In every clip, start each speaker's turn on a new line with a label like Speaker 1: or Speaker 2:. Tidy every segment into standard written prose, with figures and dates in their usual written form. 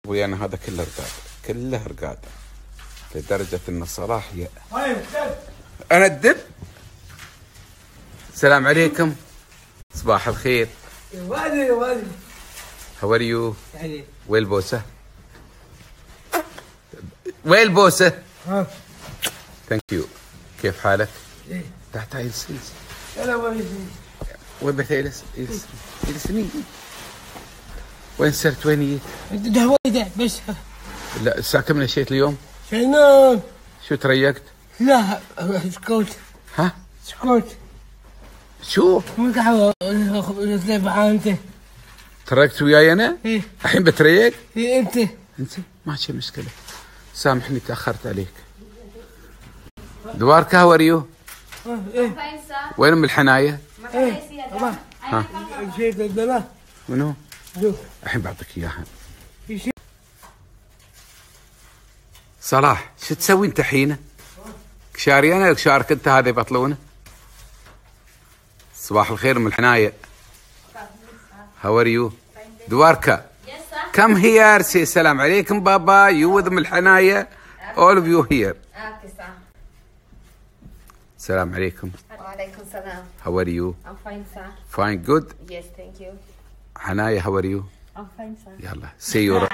Speaker 1: ابوي انا هذا كله رقاد، كله رقاد لدرجه ان صلاح انا الدب. السلام عليكم، صباح الخير.
Speaker 2: يا والي
Speaker 1: هاو ار يو؟ وين البوسه؟ وين البوسه؟ ثانك يو. كيف حالك؟ تحت هاي السلس.
Speaker 2: لا والي
Speaker 1: وين بيت إيلس مين؟ وين صرت؟ وين جيت؟
Speaker 2: ده ده بس.
Speaker 1: لا الساعة كم نشيت اليوم؟
Speaker 2: شنو؟
Speaker 1: شو تريقت؟
Speaker 2: لا سكوت.
Speaker 1: ها؟
Speaker 2: سكوت.
Speaker 1: شو؟
Speaker 2: مو قهوة انت.
Speaker 1: تريقت وياي انا؟
Speaker 2: ايه
Speaker 1: الحين بتريق؟
Speaker 2: ايه انت
Speaker 1: ما في مشكلة، سامحني تأخرت عليك. دواركا هاو ار يو؟
Speaker 2: ايه
Speaker 1: وين ام الحناية؟
Speaker 2: ايه
Speaker 1: ها؟
Speaker 2: شيء تدلا
Speaker 1: منو؟
Speaker 2: شوف
Speaker 1: الحين بعطيك اياها.
Speaker 2: في شيء.
Speaker 1: صلاح شو تسوي انت حينه؟ كشاري انا وكشارك انت هذا يبطلونه؟ صباح الخير ام الحناية. هاو ار يو؟ دواركا كم هير سي السلام عليكم بابا يو وذ ام الحناية all of you here. السلام عليكم.
Speaker 3: وعليكم السلام.
Speaker 1: How are you?
Speaker 3: I'm fine, sir.
Speaker 1: Fine, good.
Speaker 3: Yes, thank you.
Speaker 1: حناية how are you?
Speaker 3: I'm fine, sir.
Speaker 1: يلا say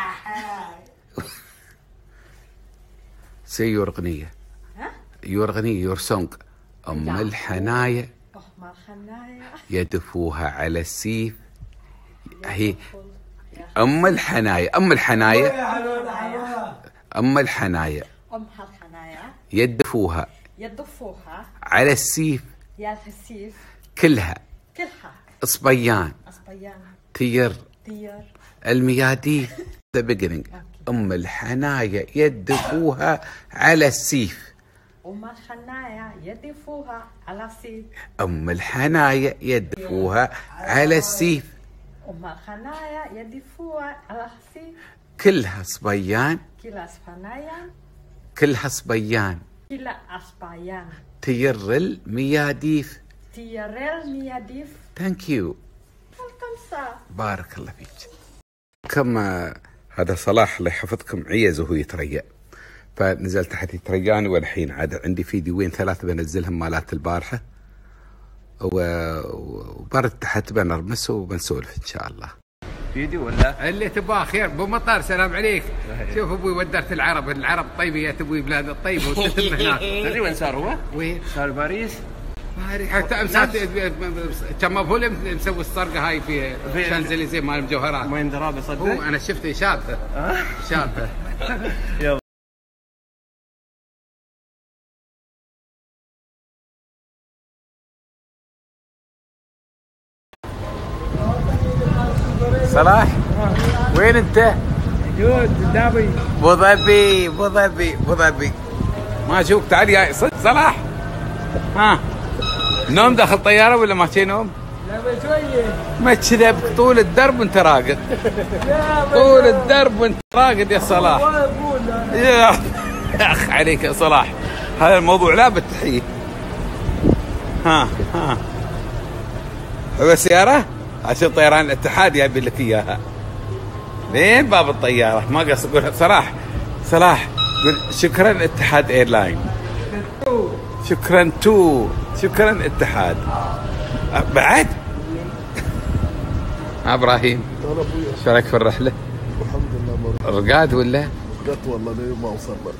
Speaker 1: your أغنية.
Speaker 3: ها؟
Speaker 1: your أغنية your song. أم الحناية
Speaker 3: أم الحناية
Speaker 1: يدفوها على السيف. هي أم الحناية أم الحناية أم الحناية
Speaker 3: أم الحناية
Speaker 1: يدفوها
Speaker 3: يدفوها
Speaker 1: على السيف
Speaker 3: يا السيف
Speaker 1: كلها
Speaker 3: كلها
Speaker 1: صبيان
Speaker 3: أصبيان
Speaker 1: طير
Speaker 3: طير
Speaker 1: الميادين. the beginning. أم الحناية يدفوها على السيف.
Speaker 3: أم الحناية يدفوها على السيف.
Speaker 1: أم الحناية يدفوها على السيف
Speaker 3: أم الحناية يدفوها على السيف.
Speaker 1: كلها صبيان
Speaker 3: كلا أصبيان
Speaker 1: كلها صبيان
Speaker 3: كلا أصبيان
Speaker 1: طير المياديف.
Speaker 3: طير المياديف.
Speaker 1: ثانك يو.
Speaker 3: welcome sir.
Speaker 1: بارك الله فيك. كما هذا صلاح الله يحفظكم عيز وهو يتريأ، فنزلت تحت يترياني، والحين عاد عندي فيديوين ثلاثة بنزلهم مالات البارحة، وبرد تحت بنرمس وبنسولف ان شاء الله.
Speaker 4: فيديو ولا
Speaker 1: اللي تبغاه خير. ابو مطار سلام عليك. شوف ابوي ودرت العرب طيبه يا ابوي بلاد الطيبه وتتم هناك.
Speaker 4: تدري وين صار هو؟
Speaker 1: وين؟
Speaker 4: صار باريس.
Speaker 1: حتى امسات كم هو مسوي السرقه هاي في شانزليزيه مال المجوهرات.
Speaker 4: وين درابه صدق؟
Speaker 1: هو انا شفته شابه شابه.
Speaker 4: يلا
Speaker 1: صلاح وين انت؟
Speaker 2: جود دابي
Speaker 1: ابو ظبي ما اشوفك. تعال يا صلاح. ها نوم داخل طياره ولا ما شي نوم؟
Speaker 2: لا بشويه
Speaker 1: ما تشذب طول الدرب وانت راقد. طول الدرب وانت راقد يا صلاح. يا اخ عليك يا صلاح، هذا الموضوع لا بالتحيه. ها هو السياره عشان طيران الاتحاد جايبين لك اياها. لين باب الطياره ما قصد اقول صلاح قول شكرا اتحاد ايرلاين. شكرا اتحاد. بعد ابراهيم شو رايك في الرحله؟
Speaker 5: الحمد لله
Speaker 1: رقاد ولا؟
Speaker 5: رقدت والله لين ما وصلنا.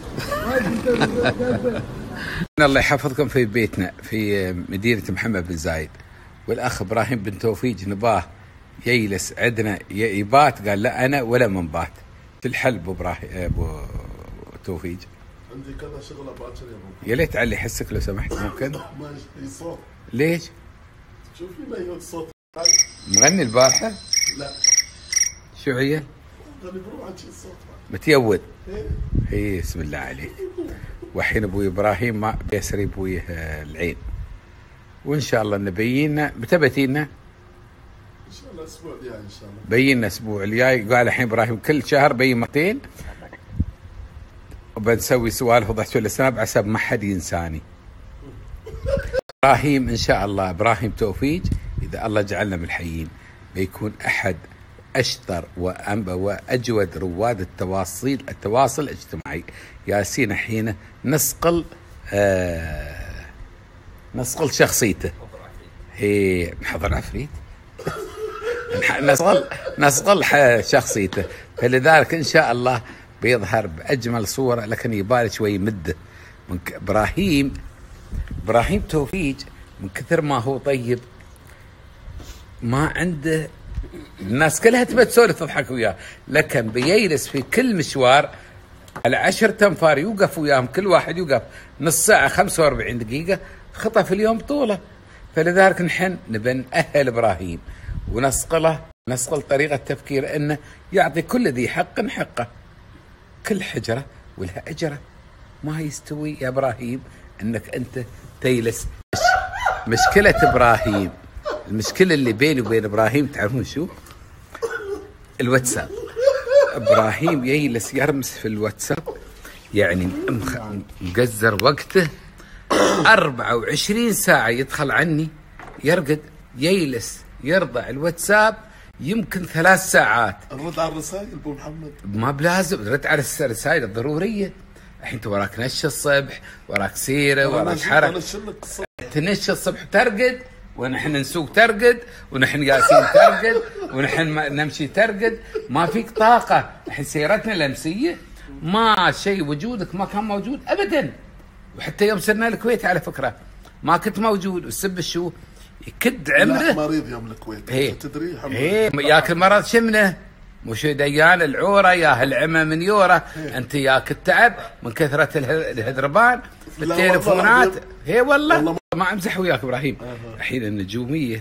Speaker 1: الله يحفظكم في بيتنا في مدينه محمد بن زايد، والاخ ابراهيم بن توفيق نباه يجلس عندنا يبات، قال لا انا ولا من بات. في الحل ابو ابراهيم ابو توفيق.
Speaker 5: عندي كذا شغله باكر يا ابو.
Speaker 1: يا ليت علي حسك لو سمحت ممكن.
Speaker 5: ما في صوت.
Speaker 1: ليش؟
Speaker 5: شوف لي ما الصوت.
Speaker 1: مغني البارحه؟
Speaker 5: لا
Speaker 1: شو هي؟
Speaker 5: غني بروح شي الصوت.
Speaker 1: متيود. اي بسم الله عليك. والحين ابوي ابراهيم ما بيسري ابويه العين، وان شاء الله نبينا. متى بتينا؟
Speaker 5: ان شاء الله الاسبوع الجاي ان شاء الله.
Speaker 1: بينا الاسبوع الجاي. قال الحين ابراهيم كل شهر بين مرتين، وبنسوي سوالف وضحك الاسناب على حسب ما حد ينساني. ابراهيم ان شاء الله ابراهيم توفيق اذا الله جعلنا من الحيين بيكون احد أشطر وأجود رواد التواصل الاجتماعي. ياسين حين نسقل شخصيته. هي محضر عفريت. نسقل شخصيته، فلذلك إن شاء الله بيظهر بأجمل صورة، لكن يبالي شوي مدة. من إبراهيم توفيق من كثر ما هو طيب ما عنده، الناس كلها تبى تسولف تضحك وياه، لكن بيجلس في كل مشوار على 10 أنفار يوقف وياهم، كل واحد يوقف نص ساعة 45 دقيقة، خطأ في اليوم طوله. فلذلك نحن نبى نأهل إبراهيم ونسقل طريقة تفكير إنه يعطي كل ذي حق حقه، كل حجرة ولها أجرة. ما يستوي يا إبراهيم إنك أنت تجلس. مشكلة إبراهيم، المشكلة اللي بيني وبين إبراهيم تعرفون شو؟ الواتساب. إبراهيم يجلس يرمس في الواتساب، يعني مقزر وقته 24 ساعة يدخل عني يرقد، يجلس يرضع الواتساب يمكن 3 ساعات.
Speaker 5: الرد على الرسائل ابو محمد
Speaker 1: ما بلازم رد على الرسائل الضرورية. الحين انت وراك نش الصبح، وراك سيرة، وراك حركة، تنش الصبح ترقد، ونحن نسوق ترقد، ونحن ياسين ترقد، ونحن نمشي ترقد. ما فيك طاقة. الحين سيرتنا الأمسية ما شيء، وجودك ما كان موجود أبدا. وحتى يوم سرنا الكويت على فكرة ما كنت موجود. والسب شو؟ يكد عمره.
Speaker 5: مريض يوم الكويت. تدري
Speaker 1: ياكل مرض شمنه، مش ديان العوره، يا العمى من يوره. انت ياك التعب من كثره الهذربان بالتليفونات. هي والله ما امزح وياك ابراهيم. الحين النجوميه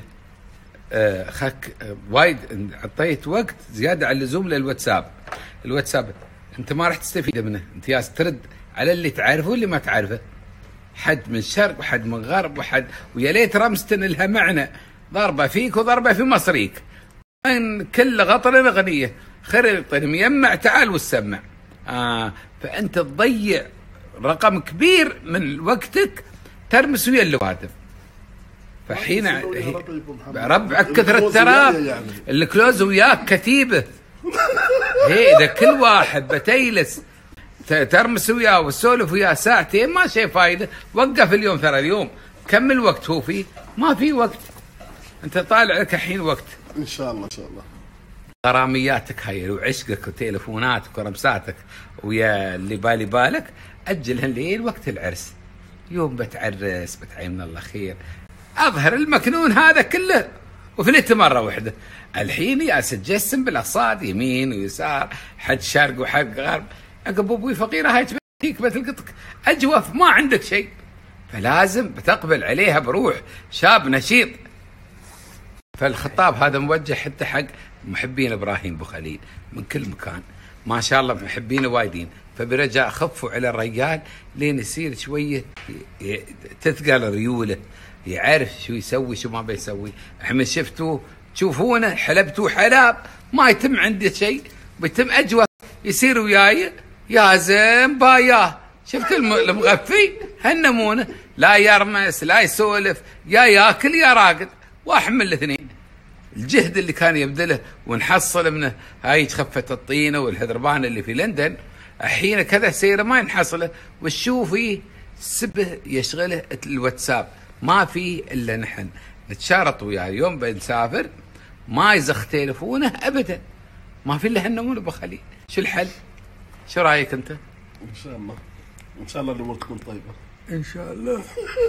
Speaker 1: خك وايد عطيت وقت زياده على اللزوم للواتساب. الواتساب انت ما راح تستفيد منه، انت ياس ترد على اللي تعرفه واللي ما تعرفه، حد من شرق وحد من غرب وحد، ويا ليت رمستن لها معنى، ضربه فيك وضربه في مصريك، من كل غطر اغنيه، خريط ميمع تعال والسمع. فانت تضيع رقم كبير من وقتك ترمس ويا اللواتف. فحين ربعك كثرة تراب الكلوز وياك كتيبه. هي اذا كل واحد بتيلس ترمس وياه وتسولف وياه ساعتين ما شيء فايده. وقف اليوم، ترى اليوم كم الوقت هو فيه؟ ما في وقت. انت طالع لك الحين وقت
Speaker 5: ان شاء الله. ان شاء الله
Speaker 1: غرامياتك هاي وعشقك وتليفوناتك ورمساتك ويا اللي بالي بالك اجلهن لين وقت العرس. يوم بتعرس بتعين الله خير، اظهر المكنون هذا كله وفلت مره واحده. الحين يا سجسم بالاصاد يمين ويسار، حد شرق وحد غرب. عقب ابوي فقيره هاي تبيك بتلقطك اجوف، ما عندك شيء. فلازم بتقبل عليها بروح شاب نشيط. فالخطاب هذا موجه حتى حق محبين ابراهيم ابو خليل من كل مكان، ما شاء الله محبينه وايدين. فبرجاء خفوا على الرجال لين يصير شويه تثقل ريوله، يعرف شو يسوي شو ما بيسوي. احنا شفتوه تشوفونه حلبتوه حلاب ما يتم عنده شيء، بيتم اجوه يصير وياي يا زين باياه. شفت المغفي هالنمونه، لا يرمس لا يسولف، يا ياكل يا راقد، واحد من الاثنين. الجهد اللي كان يبذله ونحصل منه هاي خفة الطينه والهذربان اللي في لندن، الحين كذا سيره ما ينحصله. وتشوفي سبه يشغله الواتساب، ما في الا نحن نتشارط وياه. يوم بنسافر ما يزخ تليفونه ابدا، ما في الا هالنمونه ابو خليل. شو الحل؟ شو رايك انت؟
Speaker 5: ان شاء الله. ان شاء الله الامور تكون طيبه
Speaker 1: ان شاء الله.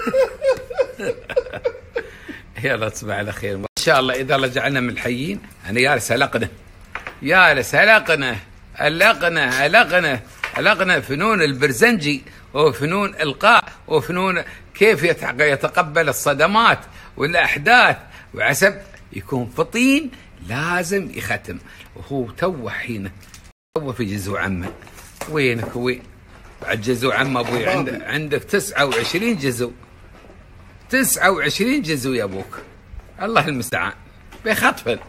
Speaker 1: يلا تصبح على خير ان شاء الله. اذا رجعنا من الحيين انا يالس هلقنا، يالس هلقنا القنا القنا القنا فنون البرزنجي وفنون القاء وفنون كيف يتقبل الصدمات والاحداث، وعسب يكون فطين لازم يختم. وهو تو حين تو في جزو عمه. وينك وين بعد جزو عمه ابوي؟ عندك 29 جزو، 29 جزو يا ابوك، الله المستعان. بيخطفن.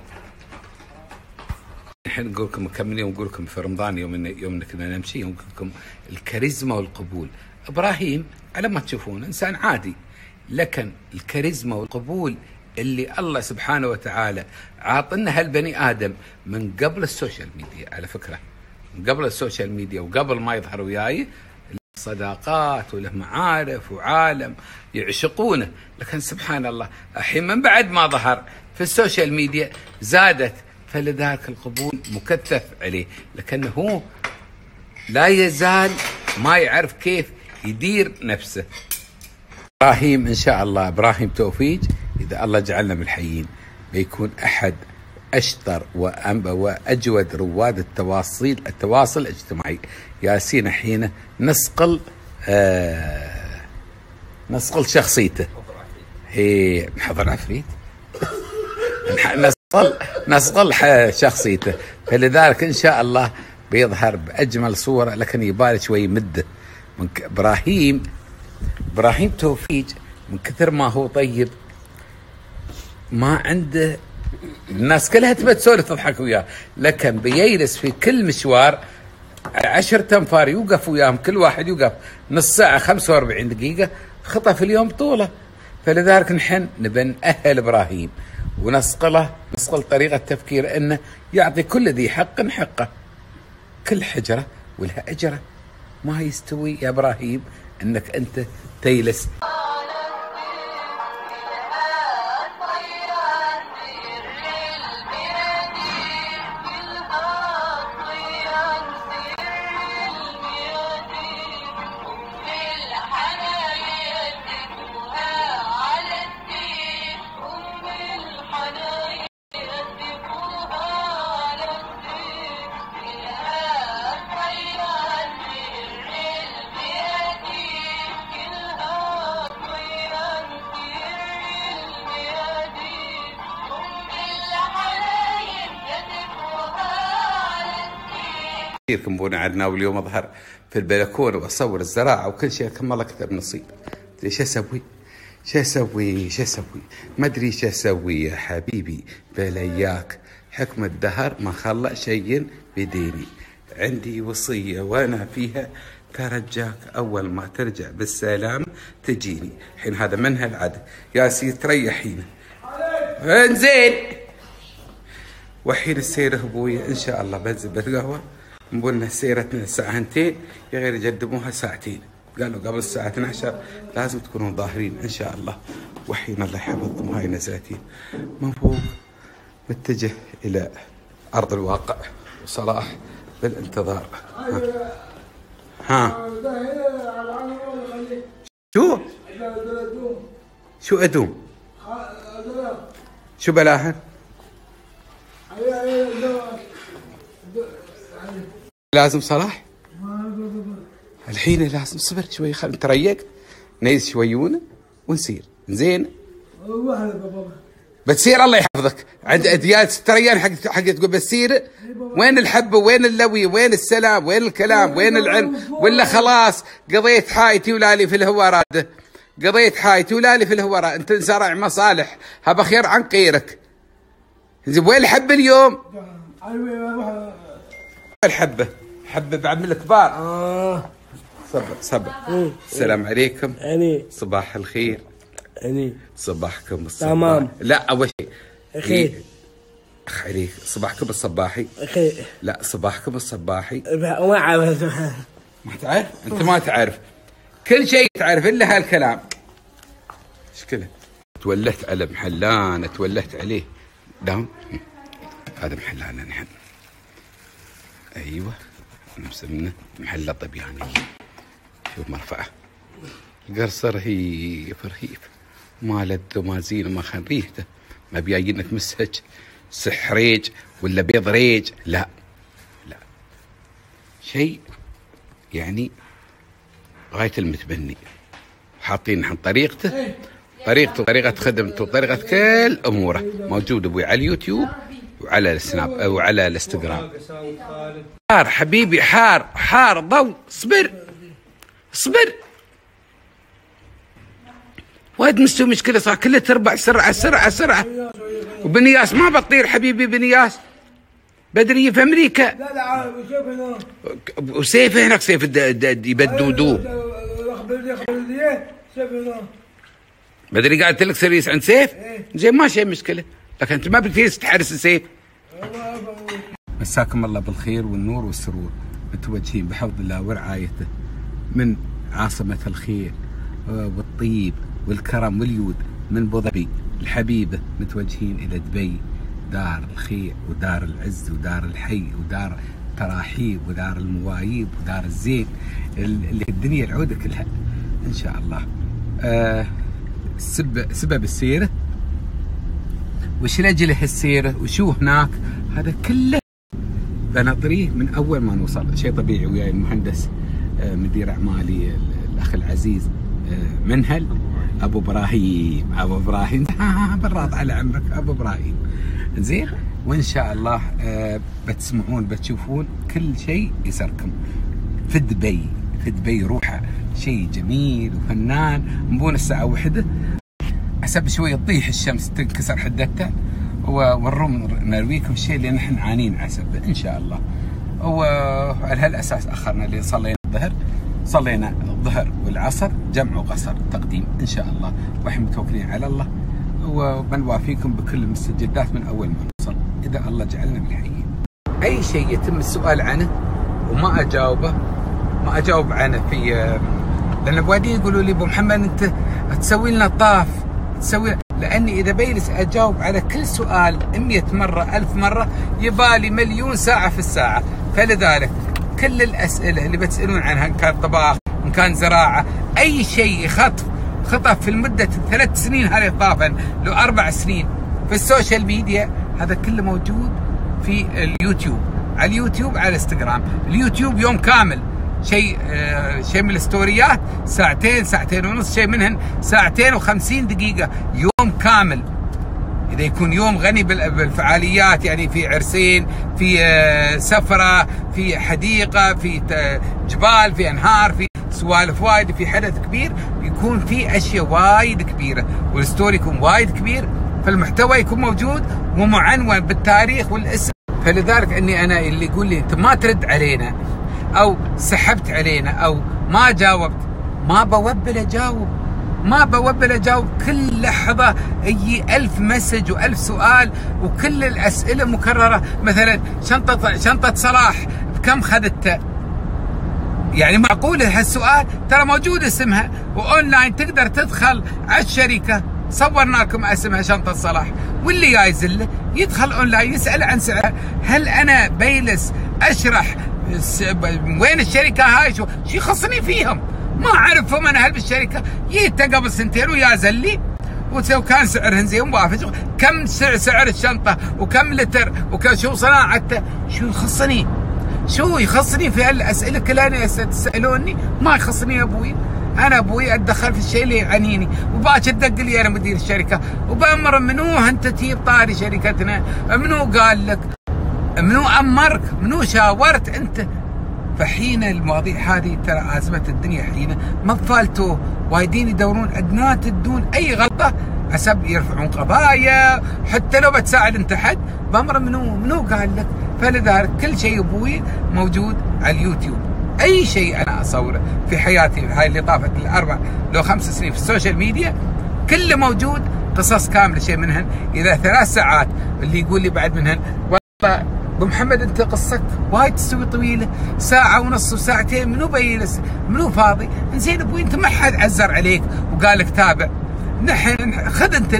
Speaker 1: الحين نقول لكم مكملين ونقول لكم في رمضان يوم كنا نمشي نقول لكم الكاريزما والقبول. ابراهيم على ما تشوفون انسان عادي، لكن الكاريزما والقبول اللي الله سبحانه وتعالى عاطنا هالبني آدم من قبل السوشيال ميديا. على فكرة من قبل السوشيال ميديا وقبل ما يظهر وياي صداقات وله معارف وعالم يعشقونه، لكن سبحان الله الحين من بعد ما ظهر في السوشيال ميديا زادت، فلذلك القبول مكثف عليه، لكنه هو لا يزال ما يعرف كيف يدير نفسه. إبراهيم إن شاء الله، إبراهيم توفيق إذا الله جعلنا من الحيين بيكون أحد أشطر وأجود رواد التواصل الاجتماعي. ياسين حين نصقل شخصيته، هي محضر عفريت نصقل شخصيته، فلذلك إن شاء الله بيظهر بأجمل صورة، لكن يبالي شوي مدة. إبراهيم توفيق من كثر ما هو طيب ما عنده، الناس كلها تبى تسولف تضحك وياه، لكن بيجلس في كل مشوار 10 أنفار يوقف وياهم، كل واحد يوقف نص ساعة 45 دقيقة، خطأ في اليوم طوله. فلذلك نحن نبى نأهل إبراهيم ونصقل طريقة تفكير انه يعطي كل ذي حق حقه، كل حجرة ولها أجرة. ما يستوي يا إبراهيم انك انت تيلس. كثير بونا عندنا، واليوم اظهر في البلكونه واصور الزراعه وكل شيء، كم الله كتب نصيب. شو اسوي ما ادري شو اسوي يا حبيبي، بلاياك حكم الدهر ما خلى شيء بديني، عندي وصيه وانا فيها ترجاك اول ما ترجع بالسلام تجيني. الحين هذا من هالعدد يا سيدي تريحينا انزين. وحين السير ابويا ان شاء الله بنزل بالقهوه، نقولنا سيرتنا الساعة 2 يا غير يقدموها ساعتين، قالوا قبل الساعة 12 لازم تكونوا ظاهرين إن شاء الله. وحين الله يحفظكم هاي نزلتين من فوق متجه إلى أرض الواقع وصلاح بالانتظار. ها شو أدوم شو بلاهن لازم صلاح الحين لازم صبر شوي، خلينا نتريق نيز شويونه ونسير زين. بتسير الله يحفظك عند اديات تريان حق تقول بتسير. وين الحبه وين اللوي وين السلام وين الكلام وين العلم؟ ولا خلاص قضيت حايتي ولالي في الهوارات، قضيت حايتي ولالي في الهوارات، انت زرع مصالح هبا خير عن غيرك. زين وين الحبه اليوم؟ الحبه بعد من الكبار. صبر السلام عليكم. صباح الخير. صباحكم الصباح. تمام. لا اول شيء خير عليك صباحكم الصباحي. خير. لا صباحكم الصباحي ما عارف. ما تعرف انت، ما تعرف كل شيء تعرف الا هالكلام. ايش كله تولهت على محلان، تولهت عليه داون. هذا محلان نحن. ايوه مسمينه محل طبياني. شوف مرفعه قرص رهيف ما لذ وما زين وما خان ريحته، ما بياينك مسهج سحريج ولا بيض ريج، لا شيء يعني غاية المتبني. حاطين نحن طريقته طريقة خدمته وطريقة كل أموره موجود أبوي على اليوتيوب وعلى السناب أو على الانستغرام. حار حبيبي حار ضو. صبر وايد مستوي مشكلة صار كله تربع سرعة. وبنياس ما بتطير حبيبي، بنياس بدرية في أمريكا. لا وسيف هناك سيف يبدودوه. بدري قاعد لك سيريس عند سيف؟ زين ما شيء مشكله، لكن انت ما بتجلس تحرس السيف. مساكم الله بالخير والنور والسرور، متوجهين بحفظ الله ورعايته من عاصمه الخير والطيب والكرم واليود، من ابو ظبي الحبيبه، متوجهين الى دبي، دار الخير ودار العز ودار الحي ودار التراحيب ودار الموايب ودار الزين اللي في الدنيا العوده كلها ان شاء الله. سبب السيره وش لاجل هالسيره وشو هناك، هذا كله بنطريه من اول ما نوصل. شيء طبيعي وياي المهندس مدير اعمالي الاخ العزيز منهل ابو ابراهيم بالراض على عمرك ابو ابراهيم. زين، وان شاء الله بتسمعون بتشوفون كل شيء يسركم في دبي روحه شيء جميل وفنان. نبون الساعه 1 حسب شوي تطيح الشمس تنكسر حدتها ونروم نرويكم الشيء اللي نحن عانين عسبه ان شاء الله. وعلى هالاساس اخرنا اللي صلينا الظهر والعصر جمع وقصر تقديم ان شاء الله، واحنا متوكلين على الله وبنوافيكم بكل المستجدات من اول ما نوصل اذا الله جعلنا من الحيين. اي شيء يتم السؤال عنه وما اجاوب عنه في لان بوادين يقولوا لي ابو محمد انت تسوي لنا طاف لاني اذا بيجلس اجاوب على كل سؤال 100 مره 1000 مره يبالي مليون ساعه في الساعه. فلذلك كل الاسئله اللي بتسالون عنها ان كان طباخ ان كان زراعه اي شيء خطف في المده 3 سنين هذه طافا لو 4 سنين في السوشيال ميديا، هذا كله موجود في اليوتيوب، على اليوتيوب على الانستغرام. اليوتيوب يوم كامل شيء من الستوريات ساعتين ونص، شيء منهن 2:50 دقيقة يوم كامل. إذا يكون يوم غني بالفعاليات، يعني في عرسين، في سفرة، في حديقة، في جبال، في أنهار، في سوالف وايد، في حدث كبير يكون في أشياء وايد كبيرة والستوري يكون وايد كبير، فالمحتوى يكون موجود ومعنون بالتاريخ والاسم. فلذلك أنا اللي يقول لي أنت ما ترد علينا أو سحبت علينا أو ما جاوبت، ما بوبل أجاوب. كل لحظة يجي 1000 مسج و1000 سؤال وكل الأسئلة مكررة. مثلا شنطة صلاح بكم خذتها؟ يعني معقولة هالسؤال؟ ترى موجود اسمها وأونلاين، تقدر تدخل على الشركة، صورنا لكم اسمها شنطة صلاح، واللي جايزله يدخل أونلاين يسأل عن سعرها. هل أنا بيلس أشرح وين الشركة هاي شو يخصني فيهم؟ ما اعرفهم انا. هل بالشركه جيت قبل 2 سنين ويا زلي وكان سعرهن زين موافق، كم سعر الشنطه وكم لتر وشو صناعته، شو يخصني في هالاسئله كلها تسالوني؟ ما يخصني يا ابوي. انا ابوي اتدخل في الشيء اللي يعنيني، وباكر دق لي انا مدير الشركه وبامر منو انت تجيب طاري شركتنا، منو قال لك، منو امرك، منو شاورت انت. فحين المواضيع هذه ترى أزمة الدنيا حين ما بفالتوا وايدين يدورون أدنات الدون أي غلطة حسب يرفعون قضايا، حتى لو بتساعد أنت حد بأمر منو قال لك. فلذلك كل شيء أبوي موجود على اليوتيوب. أي شيء أنا أصوره في حياتي هاي اللي طافت 4 لو 5 سنين في السوشيال ميديا كله موجود، قصص كاملة. شيء منهن إذا 3 ساعات اللي يقول لي بعد منهن والله ابو محمد انت قصتك وايد تسوي طويله، 1.5 ساعة وساعتين، منو بيجلس منو فاضي؟ زين ابوي انت ما حد عزر عليك وقال لك تابع، نحن خذ انت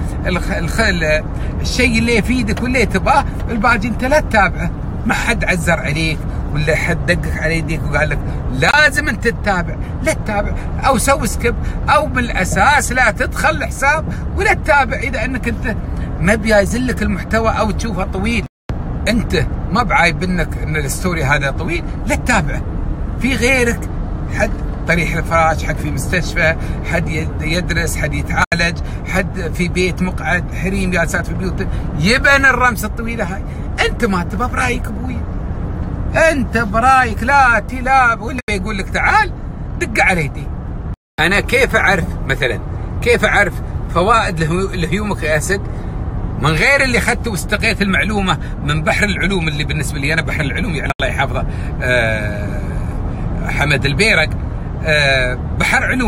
Speaker 1: الشيء اللي يفيدك واللي تباه، الباقي انت لا تتابعه. ما حد عزر عليك ولا حد دقك على يديك وقال لك لازم انت تتابع، لا تتابع او سوي سكيب او من الاساس لا تدخل الحساب ولا تتابع اذا انك انت ما بيازل لك المحتوى او تشوفه طويل. انت ما بعايب انك ان الستوري هذا طويل، لا تتابعه. في غيرك حد طريح الفراش، حد في مستشفى، حد يدرس، حد يتعالج، حد في بيت مقعد، حريم جالسات في البيوت، يبن الرمس الطويله هاي. انت ما تبى برايك ابوي، انت برايك لا تلاب، ولا يقول لك تعال دق على يدي. انا كيف اعرف مثلا كيف اعرف فوائد الهيومك اسيد من غير اللي اخذته واستقيت المعلومه من بحر العلوم اللي بالنسبه لي انا بحر العلوم، يعني الله يحفظه حمد البيرق، بحر علوم.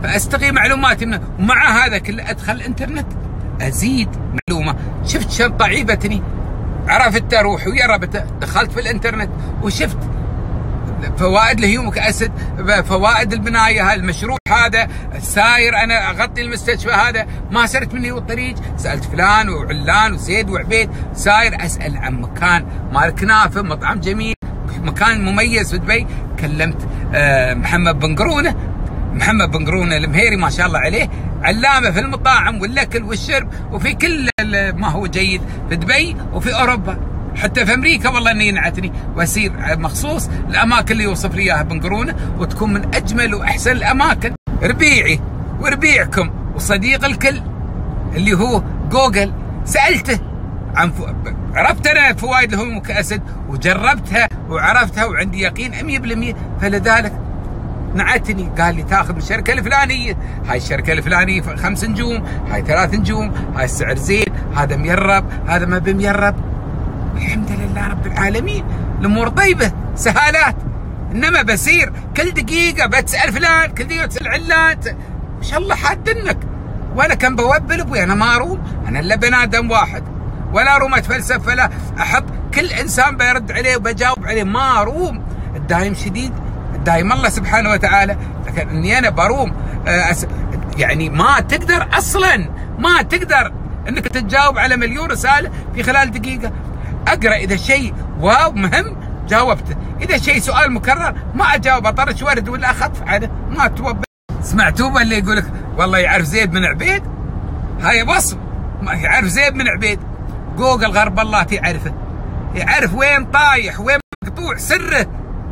Speaker 1: فاستقي معلوماتي منه، ومع هذا كله ادخل الانترنت ازيد معلومه. شفت شنطه عيبتني، عرفت اروح ويا ربته، دخلت في الانترنت وشفت فوائد الهيوميك اسيد، فوائد البنايه، المشروع هذا ساير، انا اغطي المستشفى هذا، ما سرت مني والطريق، سالت فلان وعلان وزيد وعبيد، ساير اسال عن مكان مال كنافه، مطعم جميل، مكان مميز في دبي. كلمت محمد بن قرونه، محمد بن قرونه المهيري ما شاء الله عليه، علامه في المطاعم والاكل والشرب وفي كل ما هو جيد في دبي وفي اوروبا، حتى في امريكا والله اني ينعتني واسير مخصوص الاماكن اللي يوصف لي اياها بن قرونه، وتكون من اجمل واحسن الاماكن. ربيعي وربيعكم وصديق الكل اللي هو جوجل، سالته عن عرفت انا فوائد الهيوميك اسيد وجربتها وعرفتها وعندي يقين 100%، فلذلك نعتني، قال لي تاخذ من الشركه الفلانيه، هاي الشركه الفلانيه 5 نجوم، هاي 3 نجوم، هاي السعر زين، هذا ميرب، هذا ما بميرب. الحمد لله رب العالمين، الامور طيبه سهالات. انما بصير كل دقيقه بتسال فلان، كل دقيقه بتسال علان، ما شاء الله حادنك. وانا كان بوبل ابوي، انا ما اروم، انا الا بني ادم واحد، ولا اروم اتفلسف ولا احط كل انسان برد عليه وبجاوب عليه، ما اروم. الدايم شديد، الدايم الله سبحانه وتعالى، لكن اني انا بروم يعني ما تقدر اصلا، ما تقدر انك تتجاوب على مليون رساله في خلال دقيقه. اقرا اذا شيء واو مهم جاوبته، اذا شيء سؤال مكرر ما اجاوب، اطرش ورد ولا اخطف عنه، ما توبه. سمعتوه اللي يقول لك والله يعرف زيد بن عبيد، هاي وصف، يعرف زيد بن عبيد، جوجل غرب الله يعرفه، يعرف وين طايح، وين مقطوع سره،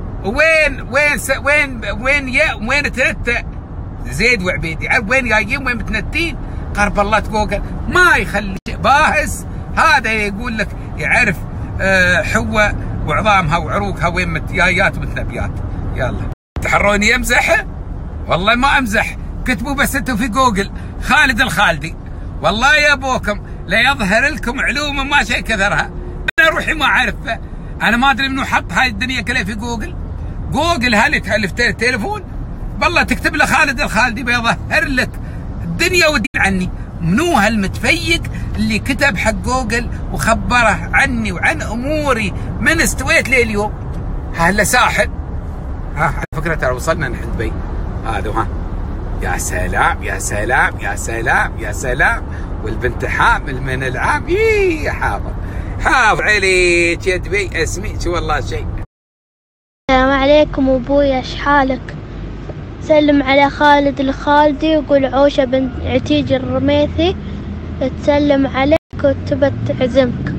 Speaker 1: وين تنتأ زيد وعبيد، يعرف وين جايين وين متنتين. غرب الله جوجل ما يخلي باهس، هذا يقول لك يعرف حواء وعظامها وعروقها وين متيايات ومتنبيات. يلا تحروني امزح؟ والله ما امزح، كتبوا بس انتم في جوجل خالد الخالدي، والله يا ابوكم لا يظهر لكم علوم ما شيء كثرها. انا روحي ما اعرفها، انا ما ادري منو حط هاي الدنيا كلها في جوجل. جوجل هل تحلف التليفون والله تكتب له خالد الخالدي بيظهر لك الدنيا والدين عني. منو هالمتفيق اللي كتب حق جوجل وخبره عني وعن اموري من استويت لي اليوم؟ هلا ساحل، على فكره ترى وصلنا نحن دبي هذا. ها يا سلام يا سلام يا سلام يا سلام، والبنت حامل من العام. يا حافظ حافظ عليك يا دبي، اسمي شو والله شيء.
Speaker 6: السلام عليكم ابوي، ايش حالك؟ سلم على خالد الخالدي وقول عوشة بنت عتيج الرميثي تسلم عليك وتبت تعزمك.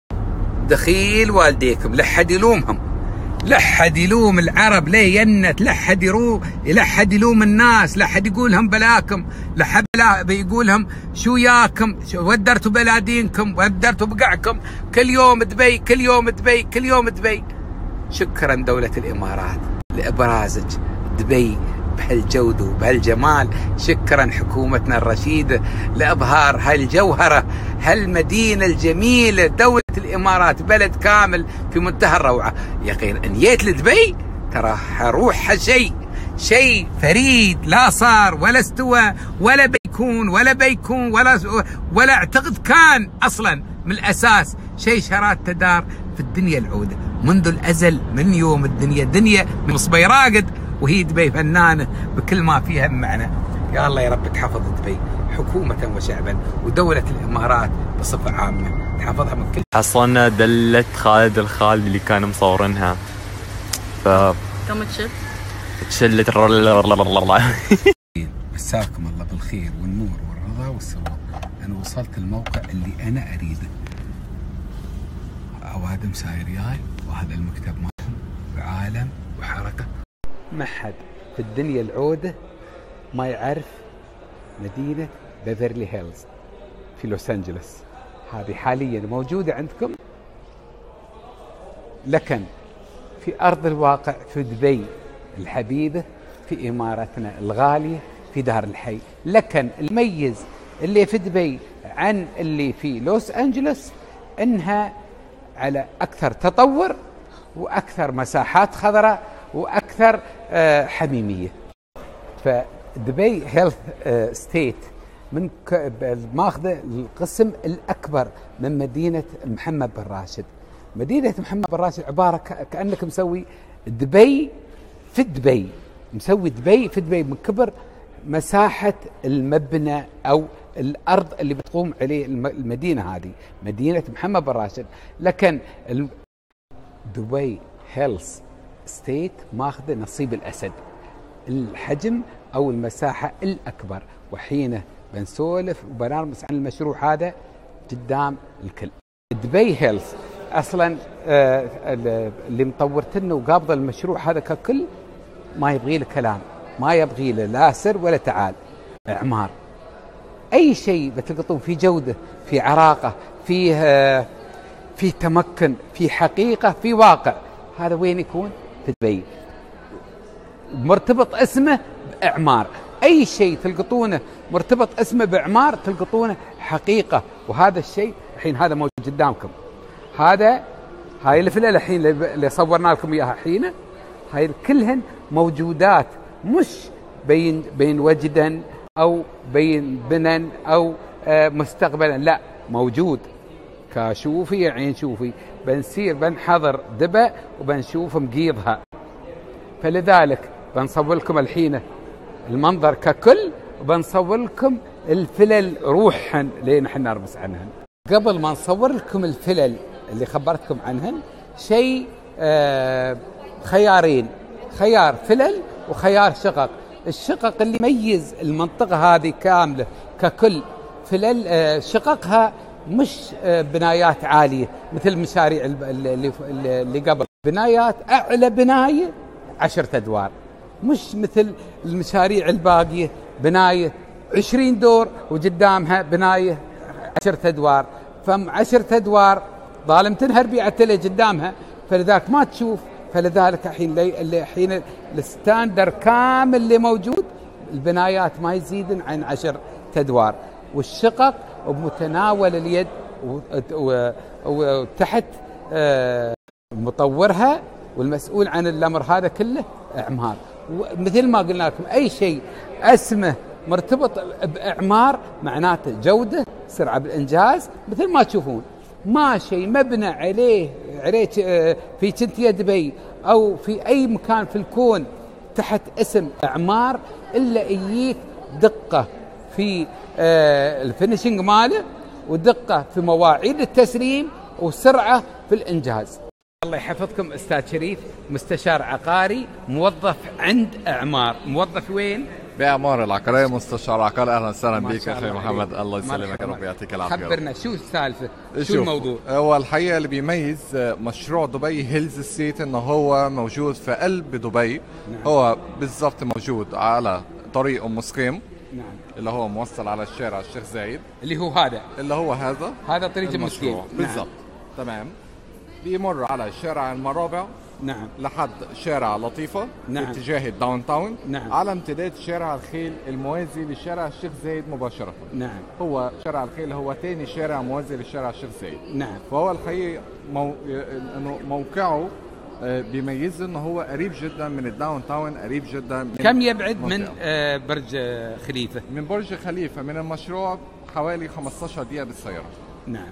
Speaker 1: دخيل والديكم، لا حد يلومهم، لا حد يلوم العرب ليه ينت، لا حد يلوم الناس، لا حد يقولهم بلاكم، لا حد بيقولهم شو ياكم، ودرتوا بلادينكم، ودرتوا بقعكم، كل يوم دبي كل يوم دبي كل يوم دبي. شكرا دولة الامارات لابرازك دبي بهالجودة وبهالجمال، شكرا حكومتنا الرشيدة لإظهار هالجوهرة، هالمدينة الجميلة. دولة الإمارات بلد كامل في منتهى الروعة. يقين إن جيت لدبي ترى حروحها شيء فريد، لا صار ولا استوى ولا بيكون ولا اعتقد كان أصلا من الأساس شيء شرات تدار في الدنيا العودة منذ الأزل، من يوم الدنيا دنيا من صبي راقد، وهي دبي فنانة بكل ما فيها من معنى. يا الله يا رب تحفظ دبي حكومة وشعبا، ودولة الإمارات بصفة عامة تحفظها من كل.
Speaker 7: حصلنا دلة خالد الخالدي اللي كانوا مصورينها،
Speaker 8: كم
Speaker 1: مساكم الله بالخير والنور والرضا والسرور. أنا وصلت الموقع اللي أنا أريده، أوادم ساير جاي، وهذا المكتب مالهم بعالم وحركة. ما حد في الدنيا العودة ما يعرف مدينة بيفرلي هيلز في لوس أنجلوس، هذه حاليا موجودة عندكم، لكن في أرض الواقع في دبي الحبيبة، في إمارتنا الغالية، في دار الحي. لكن الميز اللي في دبي عن اللي في لوس أنجلوس إنها على أكثر تطور وأكثر مساحات خضراء وأكثر حميمية. دبي هيلث ستيت من ماخذه القسم الاكبر من مدينه محمد بن راشد. مدينه محمد بن راشد عباره كانك مسوي دبي في دبي، مسوي دبي في دبي من كبر مساحه المبنى او الارض اللي بتقوم عليه المدينه هذه، مدينه محمد بن راشد. لكن دبي هيلث ستيت ماخذه نصيب الاسد، الحجم او المساحه الاكبر. وحينه بنسولف وبنرمس عن المشروع هذا قدام الكل. دبي هيلث اصلا اللي مطورتنا وقابض المشروع هذا ككل ما يبغي له كلام، ما يبغي له لا سر ولا تعال، اعمار. اي شيء بتلقطون في جوده، في عراقه، في تمكن، في حقيقه، في واقع. هذا وين يكون؟ في دبي. مرتبط اسمه باعمار، اي شيء تلقطونه مرتبط اسمه باعمار تلقطونه حقيقه. وهذا الشيء الحين هذا موجود قدامكم. هاي الفلل الحين اللي صورنا لكم اياها حين، هاي كلهن موجودات، مش بين وجدا او بين بنن او مستقبلا، لا، موجود كشوفي عين شوفي. بنحضر دبا وبنشوف مقيضها. فلذلك بنصور لكم الحين المنظر ككل، وبنصور لكم الفلل روحا لين احنا نرمس عنهن. قبل ما نصور لكم الفلل اللي خبرتكم عنهن، شيء خيارين، خيار فلل وخيار شقق. الشقق اللي يميز المنطقة هذه كاملة ككل، فلل شققها مش بنايات عالية مثل المشاريع اللي قبل، بنايات أعلى بناية 10 أدوار، مش مثل المشاريع الباقية بناية 20 دور وقدامها بناية 10 أدوار. ف10 أدوار ظالم تنهر بيعة قدامها، فلذلك ما تشوف. فلذلك الحين الستاندر كامل اللي موجود البنايات ما يزيدن عن 10 أدوار، والشقق بمتناول اليد وتحت مطورها والمسؤول عن الأمر هذا كله إعمار. مثل ما قلنا لكم أي شيء اسمه مرتبط بإعمار معناته جودة، سرعة بالإنجاز. مثل ما تشوفون ما شيء مبنى عليه في كنتيا دبي أو في أي مكان في الكون تحت اسم إعمار إلا يجيك دقة في الفينيشنج ماله، ودقة في مواعيد التسليم، وسرعة في الإنجاز. الله يحفظكم أستاذ شريف، مستشار عقاري، موظف عند إعمار. موظف وين؟
Speaker 9: بإعمار العقارية، مستشار عقاري. أهلا وسهلا بك أخي محمد، الله يسلمك يا رب يعطيك العافية.
Speaker 1: خبرنا شو السالفة، شو الموضوع؟
Speaker 9: هو الحقيقة اللي بيميز مشروع دبي هيلز ستيت إنه هو موجود في قلب دبي. نعم. هو بالضبط موجود على طريق أم مسقيم. نعم. اللي هو موصل على الشارع الشيخ زايد،
Speaker 1: اللي هو هذا طريق المسقيم.
Speaker 9: بالضبط. نعم. تمام. بيمر على شارع المرابع.
Speaker 1: نعم.
Speaker 9: لحد شارع لطيفة.
Speaker 1: نعم.
Speaker 9: في اتجاه الداون تاون.
Speaker 1: نعم.
Speaker 9: على امتداد شارع الخيل الموازي لشارع الشيخ زايد مباشرة.
Speaker 1: نعم.
Speaker 9: هو شارع الخيل هو ثاني شارع موازي لشارع الشيخ زايد.
Speaker 1: نعم.
Speaker 9: فهو الحقيقة انه موقعه بيميزه انه هو قريب جدا من الداون تاون، قريب جدا من
Speaker 1: كم يبعد من برج خليفة؟
Speaker 9: من برج خليفة من المشروع حوالي 15 دقيقة بالسيارة.
Speaker 1: نعم.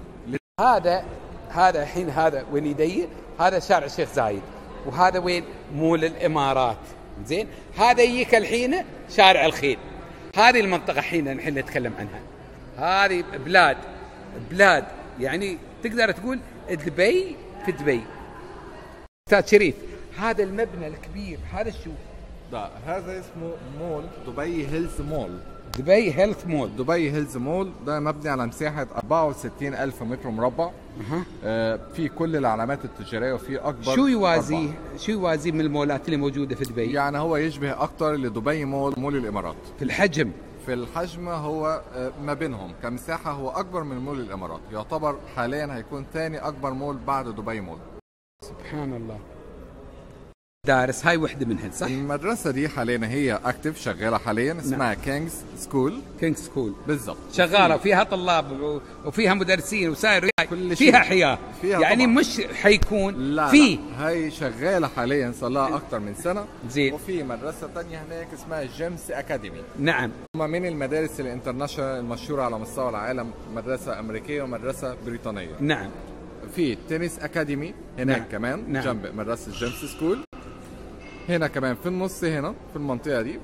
Speaker 1: هذا الحين هذا وين يدي، هذا شارع الشيخ زايد، وهذا وين مول الإمارات. زين، هذا يجيك الحين شارع الخيل. هذه المنطقة حين نحن نتكلم عنها، هذه بلاد يعني تقدر تقول دبي في دبي. أستاذ شريف، هذا المبنى الكبير هذا شو؟
Speaker 9: هذا اسمه مول دبي هيلز مول.
Speaker 1: دبي هيلث مول.
Speaker 9: دبي هيلز مول ده مبني على مساحة 64,000 متر مربع. في كل العلامات التجارية وفي أكبر.
Speaker 1: شو يوازي من المولات اللي موجودة في دبي؟
Speaker 9: يعني هو يشبه أكتر لدبي مول الإمارات.
Speaker 1: في الحجم؟
Speaker 9: في الحجم هو ما بينهم كمساحة هو أكبر من مول الإمارات. يعتبر حاليا هيكون ثاني أكبر مول بعد دبي مول.
Speaker 1: سبحان الله. دارس هاي وحده منهن صح؟
Speaker 9: المدرسة دي حاليا هي اكتف شغالة حاليا، اسمها كينجز سكول.
Speaker 1: كينج سكول
Speaker 9: بالضبط،
Speaker 1: شغالة وفيها طلاب وفيها مدرسين وسائر
Speaker 9: كل
Speaker 1: فيها
Speaker 9: شيء.
Speaker 1: حياة
Speaker 9: فيها
Speaker 1: يعني
Speaker 9: طبعاً.
Speaker 1: مش حيكون
Speaker 9: لا
Speaker 1: في
Speaker 9: لا. هاي شغالة حاليا صار لها أكثر من سنة.
Speaker 1: زين.
Speaker 9: وفي مدرسة تانية هناك اسمها جيمس أكاديمي.
Speaker 1: نعم.
Speaker 9: هم من المدارس الانترناشونال المشهورة على مستوى العالم، مدرسة أمريكية ومدرسة بريطانية.
Speaker 1: نعم.
Speaker 9: في تنس أكاديمي هناك
Speaker 1: نعم.
Speaker 9: كمان
Speaker 1: نعم.
Speaker 9: جنب مدرسة جيمس سكول. هنا كمان في النص هنا في المنطقة دي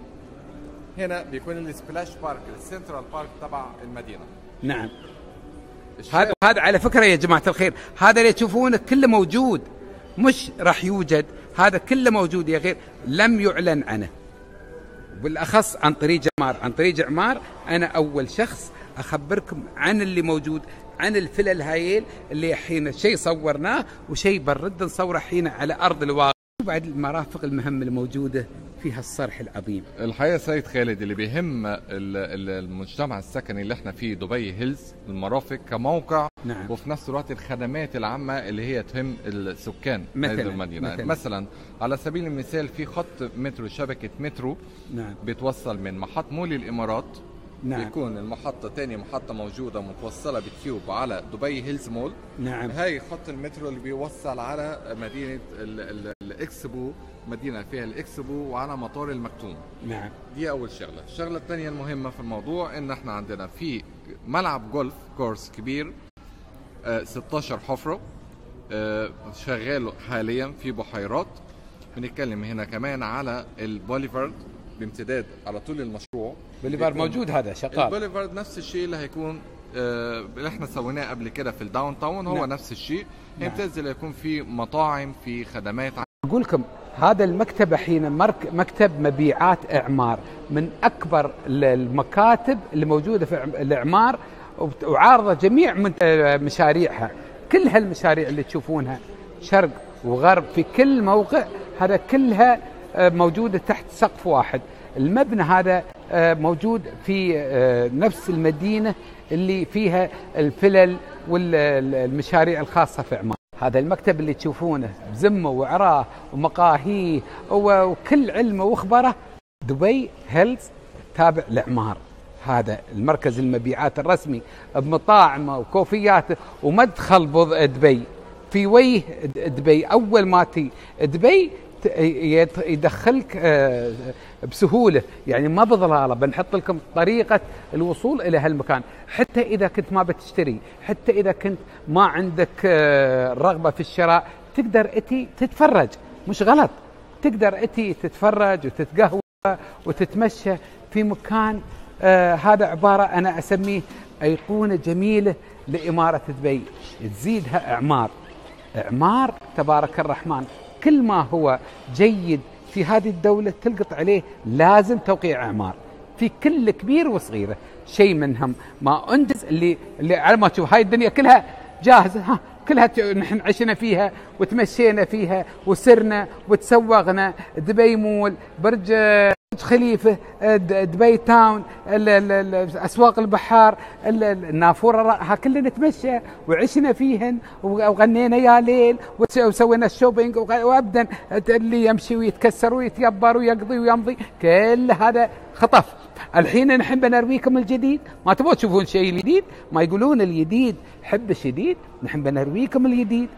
Speaker 9: هنا بيكون السبلاش بارك، السنترال بارك تبع المدينة.
Speaker 1: نعم. هذا على فكرة يا جماعة الخير، هذا اللي تشوفونه كله موجود، مش راح يوجد، هذا كله موجود يا غير، لم يعلن عنه، بالأخص عن طريق عمار. عن طريق عمار أنا أول شخص أخبركم عن اللي موجود، عن الفلل هايل اللي حين شيء صورناه وشيء برد نصوره حين على أرض الواقع. وبعد المرافق المهمة الموجودة فيها الصرح العظيم.
Speaker 9: الحقيقة سيد خالد اللي بيهم المجتمع السكني اللي احنا فيه دبي هيلز، المرافق كموقع.
Speaker 1: نعم.
Speaker 9: وفي نفس الوقت الخدمات العامة اللي هي تهم السكان هذه المدينة. مثلا على سبيل المثال في خط مترو، شبكة مترو.
Speaker 1: نعم.
Speaker 9: بتوصل من محطة مول الإمارات.
Speaker 1: نعم.
Speaker 9: بيكون المحطة تاني محطة موجودة متوصلة بتيوب على دبي هيلز مول.
Speaker 1: نعم.
Speaker 9: هاي خط المترو اللي بيوصل على مدينة الإكسبو، مدينة فيها الإكسبو، وعلى مطار المكتوم.
Speaker 1: نعم.
Speaker 9: دي أول شغلة. الشغلة الثانية المهمة في الموضوع إن إحنا عندنا في ملعب جولف كورس كبير 16 حفرة شغال حاليا في بحيرات. بنتكلم هنا كمان على البوليفارد بامتداد على طول المشروع.
Speaker 1: بوليفارد موجود هذا شغال.
Speaker 9: البوليفارد نفس الشيء اللي هيكون اللي احنا سويناه قبل كده في الداون تاون، هو
Speaker 1: نعم.
Speaker 9: نفس الشيء.
Speaker 1: نعم.
Speaker 9: يمتاز اللي يكون في مطاعم، في خدمات.
Speaker 1: أقول لكم هذا المكتب حين مكتب مبيعات إعمار، من أكبر المكاتب اللي موجودة في الإعمار، وعارضة جميع مشاريعها. كل هالمشاريع اللي تشوفونها شرق وغرب في كل موقع، هذا كلها موجودة تحت سقف واحد. المبنى هذا موجود في نفس المدينة اللي فيها الفلل والمشاريع الخاصة في عمان. هذا المكتب اللي تشوفونه بزمه وعراه ومقاهيه وكل علمه واخباره، دبي هيلز تابع لعمار. هذا المركز المبيعات الرسمي بمطاعمه وكوفياته ومدخل دبي في وجه دبي. اول ما تي دبي يدخلك بسهولة، يعني ما بضلالة. بنحط لكم طريقة الوصول إلى هالمكان، حتى إذا كنت ما بتشتري، حتى إذا كنت ما عندك رغبة في الشراء، تقدر أتي تتفرج، مش غلط، تقدر أتي تتفرج وتتقهوى وتتمشى في مكان. هذا عبارة أنا أسميه أيقونة جميلة لإمارة دبي، تزيدها إعمار. إعمار تبارك الرحمن، كل ما هو جيد في هذه الدولة تلقط عليه لازم توقيع إعمار، في كل كبير وصغيرة. شيء منهم ما أنجز اللي على ما تشوف هاي الدنيا كلها جاهزة، ها كلها نحن عشنا فيها وتمشينا فيها وسرنا وتسوقنا. دبي مول، برج خليفة، دبي تاون، أسواق البحار، النافورة، ها كلنا نتمشى وعشنا فيهن وغنينا يا ليل وسوينا الشوبينج. وأبدا اللي يمشي ويتكسر ويتيبر ويقضي ويمضي، كل هذا خطف. الحين نحن بنرويكم الجديد، ما تبغوا تشوفون شيء جديد، ما يقولون الجديد حب الشديد، نحن بنرويكم الجديد.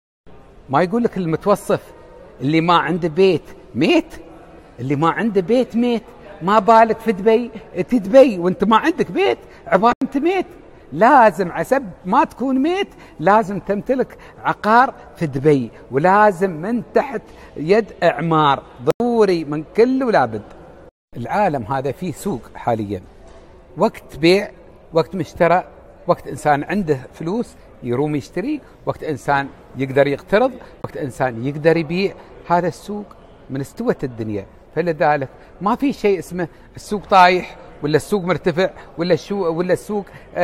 Speaker 1: ما يقول لك المتوصف اللي ما عنده بيت ميت، اللي ما عنده بيت ميت. ما بالك في دبي، دبي وانت ما عندك بيت عبارة انت ميت. لازم عسب ما تكون ميت، لازم تمتلك عقار في دبي، ولازم من تحت يد إعمار، ضروري من كل ولا بد. العالم هذا فيه سوق حاليا، وقت بيع، وقت مشترى، وقت إنسان عنده فلوس يروم يشتري، وقت إنسان يقدر يقترض، وقت إنسان يقدر يبيع. هذا السوق من استوت الدنيا، فلذلك ما في شيء اسمه السوق طايح ولا السوق مرتفع ولا السوق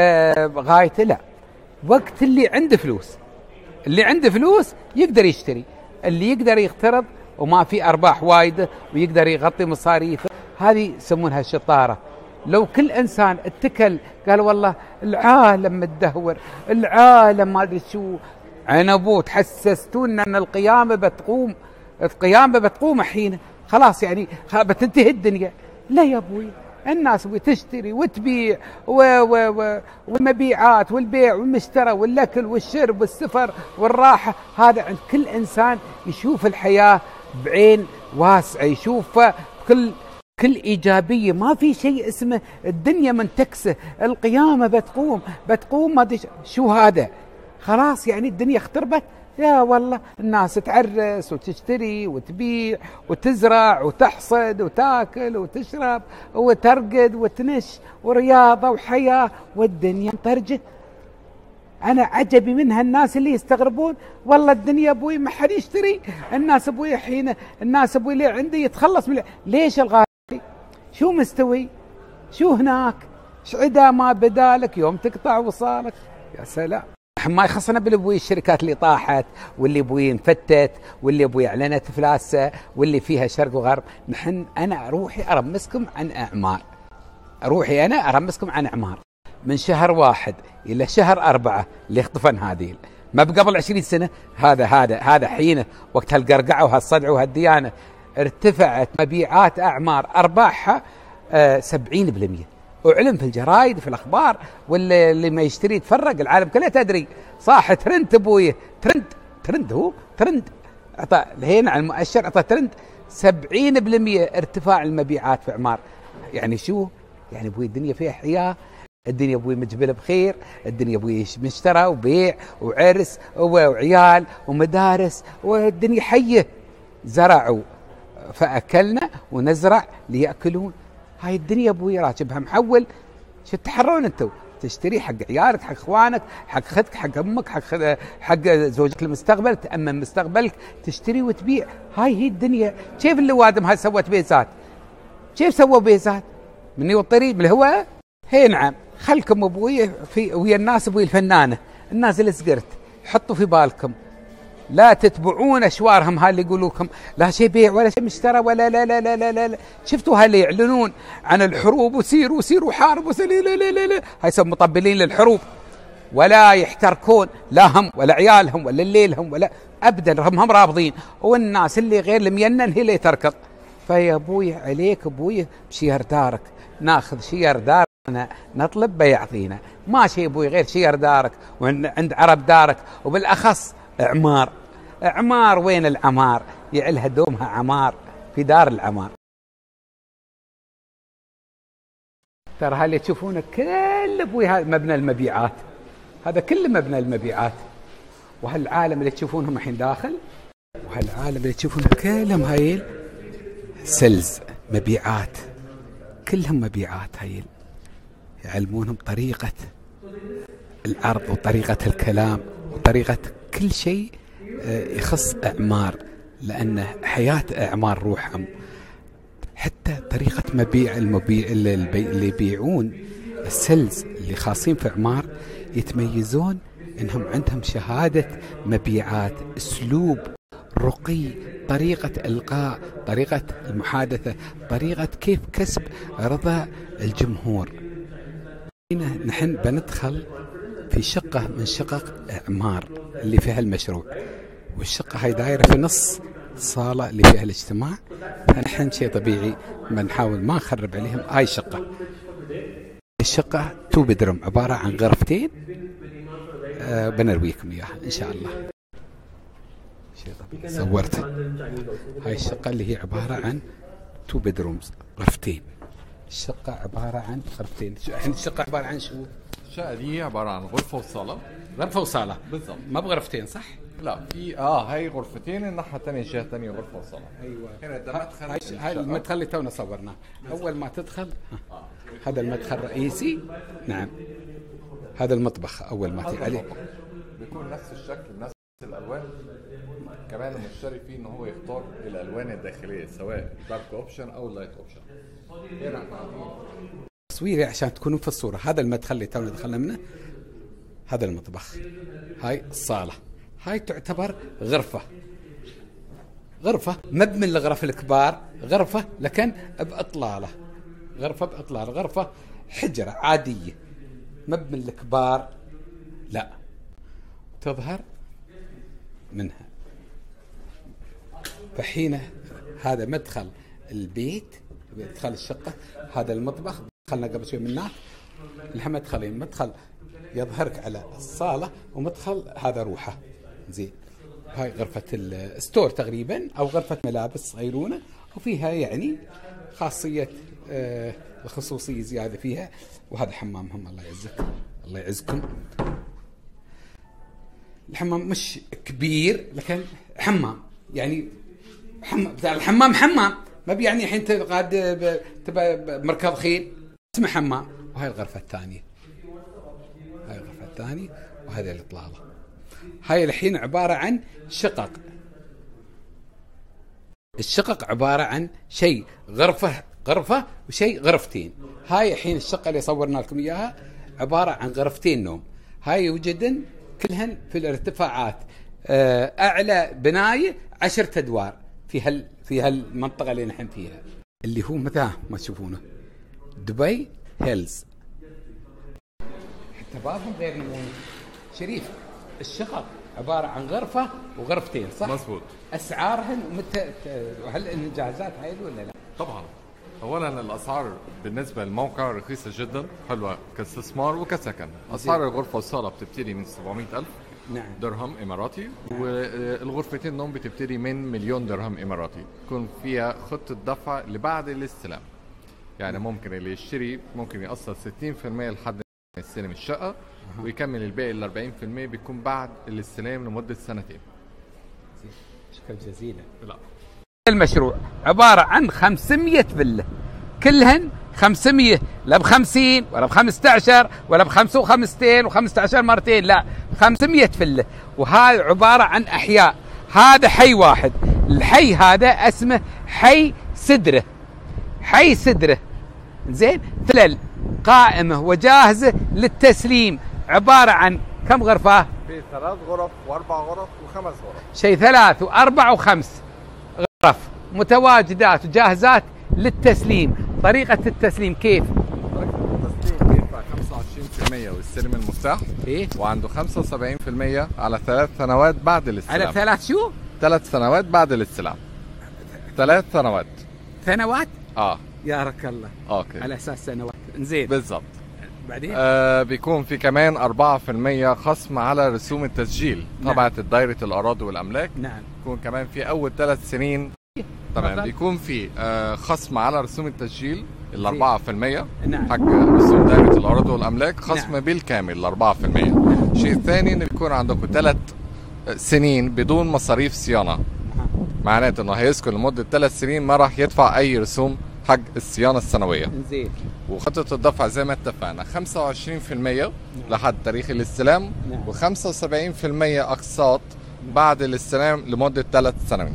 Speaker 1: غايته. لا، وقت اللي عنده فلوس، اللي عنده فلوس يقدر يشتري، اللي يقدر يقترض وما في أرباح وايدة ويقدر يغطي مصاريفه، هذه يسمونها الشطارة. لو كل إنسان اتكل قال والله العالم متدهور، العالم ما أدري شو، عنبوت حسستونا أن القيامة بتقوم، القيامة بتقوم الحين خلاص يعني بتنتهي الدنيا. لا يا أبوي، الناس تشتري وتبيع والمبيعات والبيع والمشترى والأكل والشرب والسفر والراحة، هذا عند كل إنسان يشوف الحياة بعين واسعة، يشوف كل إيجابية، ما في شيء اسمه الدنيا منتكسة، القيامة بتقوم ما شو هذا، خلاص يعني الدنيا اختربت. يا والله الناس تعرس وتشتري وتبيع وتزرع وتحصد وتاكل وتشرب وترقد وتنش ورياضة وحياة والدنيا مطرجة. أنا عجبي منها الناس اللي يستغربون، والله الدنيا أبوي ما حد يشتري، الناس أبوي حين الناس أبوي اللي عندي يتخلص من ليش الغالي؟ شو مستوي؟ شو هناك؟ شعدا ما بدالك يوم تقطع وصالك. يا سلام، ما يخصنا بالابوي الشركات اللي طاحت واللي ابوي انفتت واللي ابوي اعلنت افلاسه واللي فيها شرق وغرب. انا روحي ارمسكم عن اعمار، من شهر 1 الى شهر 4 اللي اخطفن هذه ما بقبل 20 سنه، هذا حين وقت هالقرقعه وهالصدع وهالديانه ارتفعت مبيعات اعمار ارباحها 70%. وعلم في الجرايد في الأخبار، واللي ما يشتري يتفرق، العالم كله تدري صاح ترند أبويه، ترند أعطى الحين على المؤشر، أعطى ترند 70% ارتفاع المبيعات في أعمار. يعني شو؟ يعني أبوي الدنيا فيها حياة، الدنيا أبوي مجبلة بخير، الدنيا أبوي مشترى وبيع وعرس وعيال ومدارس، والدنيا حية. زرعوا فأكلنا ونزرع ليأكلون. هاي الدنيا ابوي راكبها محول. شو تحرون انتم؟ تشتري حق عيالك، حق اخوانك، حق اختك، حق امك، حق زوجك المستقبل، تامن مستقبلك، تشتري وتبيع. هاي هي الدنيا. كيف اللوادم هاي سوت بيزات؟ كيف سووا بيزات؟ مني والطريق بالهواء؟ هي نعم. خلكم ابوي في ويا الناس ابوي الفنانه، الناس اللي سقرت، حطوا في بالكم لا تتبعون اشوارهم، هاي اللي يقولوا لكم لا شيء بيع ولا شيء مشترى ولا لا لا لا لا لا. شفتوا هاي اللي يعلنون عن الحروب وسيروا وحاربوا لا هاي سب مطبلين للحروب، ولا يحتركون لا هم ولا عيالهم ولا الليلهم ولا ابدا، هم رافضين. والناس اللي غير المينن هي اللي تركض. فيا ابوي عليك ابوي بشير دارك، ناخذ شير دارنا نطلب بيعطينا، ما شيء ابوي غير شير دارك وعند عرب دارك، وبالاخص اعمار. وين العمار؟ يعلها دومها عمار في دار العمار. ترى هاللي تشوفونه كل ابوي هذا مبنى المبيعات، هذا كله مبنى المبيعات. وهالعالم اللي تشوفونهم الحين داخل، وهالعالم اللي تشوفونه كلهم هايل سلز مبيعات، كلهم مبيعات. هايل يعلمونهم طريقة العرض وطريقة الكلام وطريقة كل شيء يخص أعمار، لأن حياة أعمار روحهم. حتى طريقة مبيع اللي يبيعون السلز اللي خاصين في أعمار يتميزون إنهم عندهم شهادة مبيعات، أسلوب رقي، طريقة إلقاء، طريقة المحادثة، طريقة كيف كسب رضا الجمهور. هنا نحن بندخل في شقة من شقق أعمار اللي فيها المشروع، والشقة هاي دايرة في نص صالة اللي فيها الاجتماع. فنحن شيء طبيعي بنحاول ما نخرب عليهم. هاي الشقة 2 بدروم عبارة عن غرفتين، بنرويكم إياها إن شاء الله. شيء طبيعي صورت هاي الشقة اللي هي عبارة عن 2 بدرومز، غرفتين. الشقة عبارة عن غرفتين. الحين الشقة عبارة عن شو؟
Speaker 9: الشقة دي عبارة عن غرفة وصالة.
Speaker 1: غرفة وصالة
Speaker 9: بالضبط،
Speaker 1: ما بغرفتين صح؟
Speaker 9: لا في هاي غرفتين، الناحية الثانية الجهة الثانية غرفة وصالة.
Speaker 1: ايوه
Speaker 9: هنا ده مدخل.
Speaker 1: هاي المدخل اللي تونا صورناه. اول ما تدخل هذا المدخل الرئيسي. نعم هذا المطبخ اول ما تيجي عليه
Speaker 9: بيكون نفس الشكل نفس الالوان. كمان المشتري فيه ان هو يختار الالوان الداخليه سواء دارك اوبشن او لايت اوبشن. هنا
Speaker 1: تصويري عشان تكونوا في الصوره. هذا المدخل اللي تونا دخلنا منه، هذا المطبخ، هاي الصاله. هاي تعتبر غرفه مب من الغرف الكبار، غرفه لكن باطلاله، غرفه حجره عاديه مب من الكبار، لا تظهر منها فحين هذا مدخل البيت، مدخل الشقة، هذا المطبخ دخلنا قبل شوي من هناك، لها مدخلين، مدخل يظهرك على الصالة ومدخل هذا روحه. زين، هاي غرفة الستور تقريبا أو غرفة ملابس صغيرونة، وفيها يعني خاصية الخصوصية زيادة فيها. وهذا حمامهم، الله يعزك الله يعزكم. الحمام مش كبير لكن حمام، يعني الحمام حمام، ما بيعني الحين قاعد تبى مركب خيل، اسمه حمام. وهاي الغرفة الثانية، هاي الغرفة الثانية، وهذا الإطلالة. هاي الحين عبارة عن شقق. الشقق عبارة عن شيء غرفة وشيء غرفتين. هاي الحين الشقة اللي صورنا لكم إياها عبارة عن غرفتين نوم. هاي يوجدن كلهن في الارتفاعات أعلى بناية 10 أدوار في هالمنطقة اللي نحن فيها، اللي هو مثل ما تشوفونه دبي هيلز. حتى بعضهم غير نموني. شريف، الشقق عبارة عن غرفة وغرفتين صح؟
Speaker 9: مزبوط.
Speaker 1: أسعارهن هل الجاهزات هاي ولا لا؟
Speaker 9: طبعا. اولا الاسعار بالنسبه للموقع رخيصه جدا، حلوه كاستثمار وكسكن. اسعار الغرفه والصاله بتبتدي من 700,000 درهم اماراتي، والغرفتين النوم بتبتدي من 1,000,000 درهم اماراتي. يكون فيها خطه دفع لبعد الاستلام، يعني ممكن اللي يشتري ممكن يقسط 60% لحد يستلم الشقه، ويكمل الباقي ال 40% بيكون بعد الاستلام لمده 2 سنين.
Speaker 1: شكرا جزيلا.
Speaker 9: لا،
Speaker 1: المشروع عبارة عن 500 فيلا، كلهن 500، لا ب50 ولا ب15 ولا ب5 و5 و15 مرتين، لا 500 فيلا. وهذا عبارة عن أحياء. هذا حي واحد، الحي هذا اسمه حي سدرة، حي سدرة. زين، فلل قائمة وجاهزة للتسليم. عبارة عن كم غرفة؟
Speaker 9: في 3 غرف و4 غرف و5 غرف.
Speaker 1: شيء 3 و4 و5 غرف متواجدات وجاهزات للتسليم. طريقة التسليم كيف؟
Speaker 9: طريقة التسليم يدفع 25% ويستلم المفتاح،
Speaker 1: إيه؟
Speaker 9: وعنده 75% على 3 سنوات بعد الاستلام.
Speaker 1: على 3 شو؟
Speaker 9: 3 سنوات بعد الاستلام. 3 سنوات.
Speaker 1: سنوات؟
Speaker 9: اه
Speaker 1: يا رك الله.
Speaker 9: اوكي.
Speaker 1: على اساس سنوات. زين.
Speaker 9: بالضبط.
Speaker 1: بعدين؟
Speaker 9: بيكون في كمان 4% خصم على رسوم التسجيل تبعت دائرة الأراضي والأملاك.
Speaker 1: نعم.
Speaker 9: بيكون كمان في أول 3 سنين. تمام. بيكون في خصم على رسوم التسجيل ال 4%.
Speaker 1: نعم.
Speaker 9: حق رسوم دائرة الأراضي والأملاك خصم بالكامل ال 4%. الشيء الثاني إنه بيكون عندكم 3 سنين بدون مصاريف صيانة. معناته إنه هيسكن لمدة 3 سنين ما راح يدفع أي رسوم حق الصيانة السنوية.
Speaker 1: زين.
Speaker 9: وخطة الدفع زي ما اتفقنا 25% لحد تاريخ الاستلام، و75% أقساط بعد الاستلام لمدة 3 سنوات.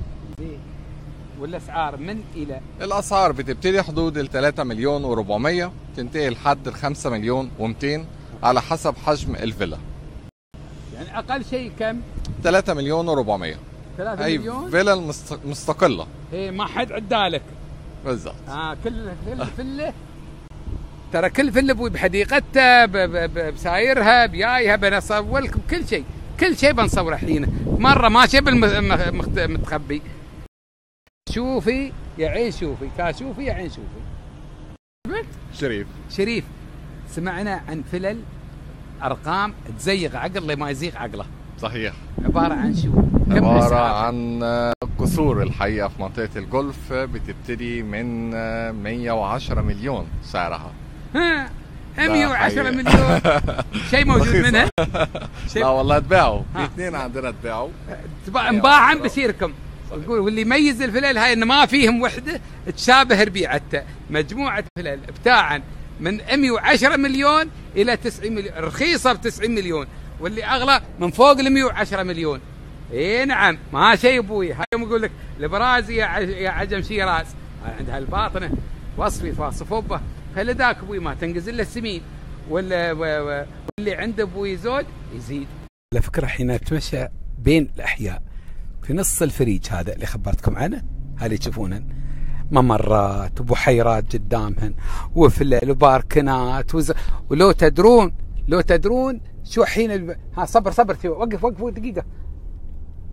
Speaker 1: والأسعار من إلى؟
Speaker 9: الأسعار بتبتدي حدود ال 3,400,000 تنتهي لحد ال 5,200,000 على حسب حجم الفيلا.
Speaker 1: يعني أقل شيء كم؟
Speaker 9: 3,400,000.
Speaker 1: 3
Speaker 9: هي
Speaker 1: مليون؟
Speaker 9: فيلا مستقلة.
Speaker 1: هي ما حد عدالك.
Speaker 9: بالضبط.
Speaker 1: كل فيلا، ترى كل فيلا ابوي بحديقتها بسايرها بيايها بنصور لكم كل شيء بنصور الحين. مره ماشي متخبي. شوفي يا عين شوفي، كاشوفي يا عين شوفي. شريف، سمعنا عن فلل ارقام تزيغ عقل اللي ما يزيغ عقله.
Speaker 9: صحيح.
Speaker 1: عباره عن شو؟
Speaker 9: عبارة عن قصور الحقيقة في منطقة الجولف بتبتدي من 110 مليون سعرها.
Speaker 1: 110 مليون شيء موجود منها؟
Speaker 9: لا والله تباعوا، في 2 عندنا تباعوا.
Speaker 1: انباعا بسيركم. نقول واللي يميز الفلل هاي انه ما فيهم وحده تشابه ربيعته. مجموعة فلل ابتاعا من 110 مليون الى 90 مليون، رخيصة ب 90 مليون، واللي اغلى من فوق ال 110 مليون. اي نعم، ما شيء ابوي. هاي يوم يقول لك البرازي يا عجم شيراز، عندها الباطنه وصفي فاصفوبه، فلذاك ابوي ما تنقز الا السمين، واللي عنده ابوي زود يزيد. على فكره حين اتمشى بين الاحياء في نص الفريج هذا اللي خبرتكم عنه، هذه تشوفونه ممرات وبحيرات قدامهن وفلل وباركنات ولو تدرون شو حين صبر وقف دقيقه.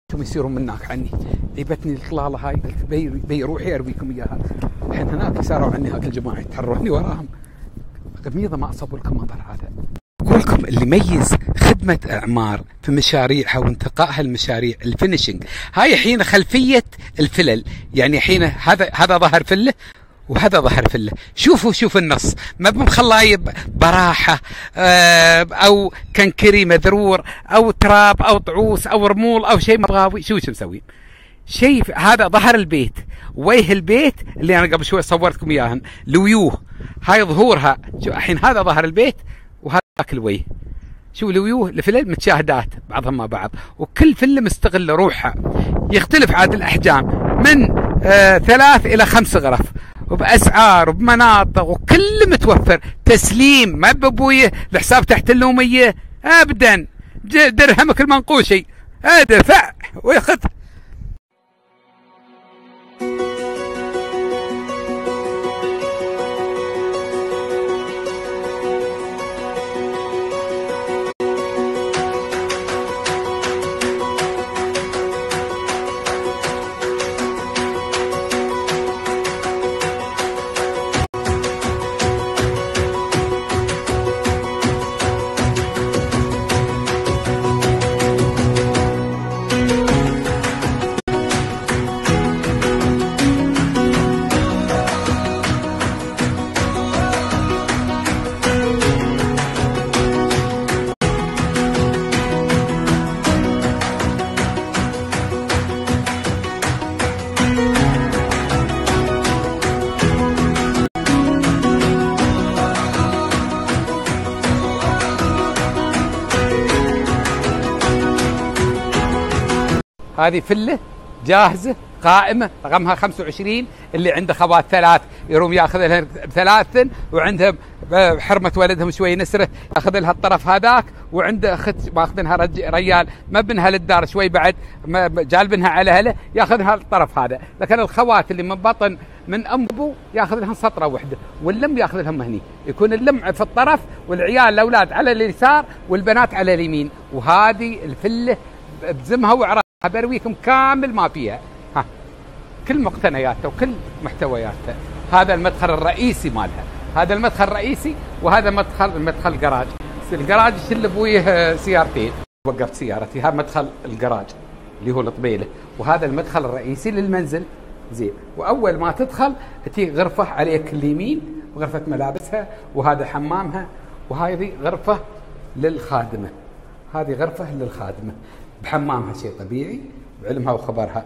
Speaker 1: ثم يصيرون منك عني. عيبتني القلاله هاي، قلت بي روحي ارويكم اياها. الحين هناك صاروا عني هاك الجماعه يتحروني وراهم. قميضه ما اصبوا لكم منظر هذا. اقول لكم اللي يميز خدمه اعمار في مشاريعها وانتقائها المشاريع الفينشنج. هاي حين خلفيه الفلل، يعني حين هذا ظهر فله وهذا ظهر فله. شوف النص، ما بمخلاه براحه او كنكري مذرور او تراب او طعوس او رمول او شيء مبغاوي. شو مسوين؟ شيء هذا ظهر البيت، وجه البيت اللي انا قبل شوي صورتكم اياهن، الويوه هاي ظهورها. الحين هذا ظهر البيت وهذا الوجه. شو الويوه الفلل متشاهدات بعضهم مع بعض، وكل فله مستغله روحها. يختلف عاد الاحجام من 3 إلى 5 غرف، وبأسعار وبمناطق، وكل متوفر. تسليم، ما بابويه الحساب تحت اللوميه ابدا. درهمك المنقوشي ادفع وياخذ. هذه فله جاهزه قائمه رقمها 25. اللي عنده خوات 3 يروم ياخذ لها 3، وعندها حرمه ولدهم شوي نسره ياخذ لها الطرف هذاك، وعنده اخت ماخذنها ريال ما بنها للدار شوي بعد جالبنها على اهله ياخذها الطرف هذا. لكن الخوات اللي من بطن من ام ابو ياخذ لهم سطره واحده، واللم ياخذ لهم هني. يكون اللم في الطرف والعيال الاولاد على اليسار والبنات على اليمين. وهذه الفله بزمها وعرفها برويكم كامل ما فيها، كل مقتنياتها وكل محتوياتها. هذا المدخل الرئيسي مالها، هذا المدخل الرئيسي، وهذا مدخل جراج. الجراج اللي بويه سيارتين، وقفت سيارتي. هذا مدخل الجراج اللي هو الطبيله، وهذا المدخل الرئيسي للمنزل. زين، واول ما تدخل تي غرفه عليك اليمين، غرفه ملابسها، وهذا حمامها، وهذه غرفه للخادمه. هذه غرفه للخادمه بحمامها شيء طبيعي بعلمها وخبرها.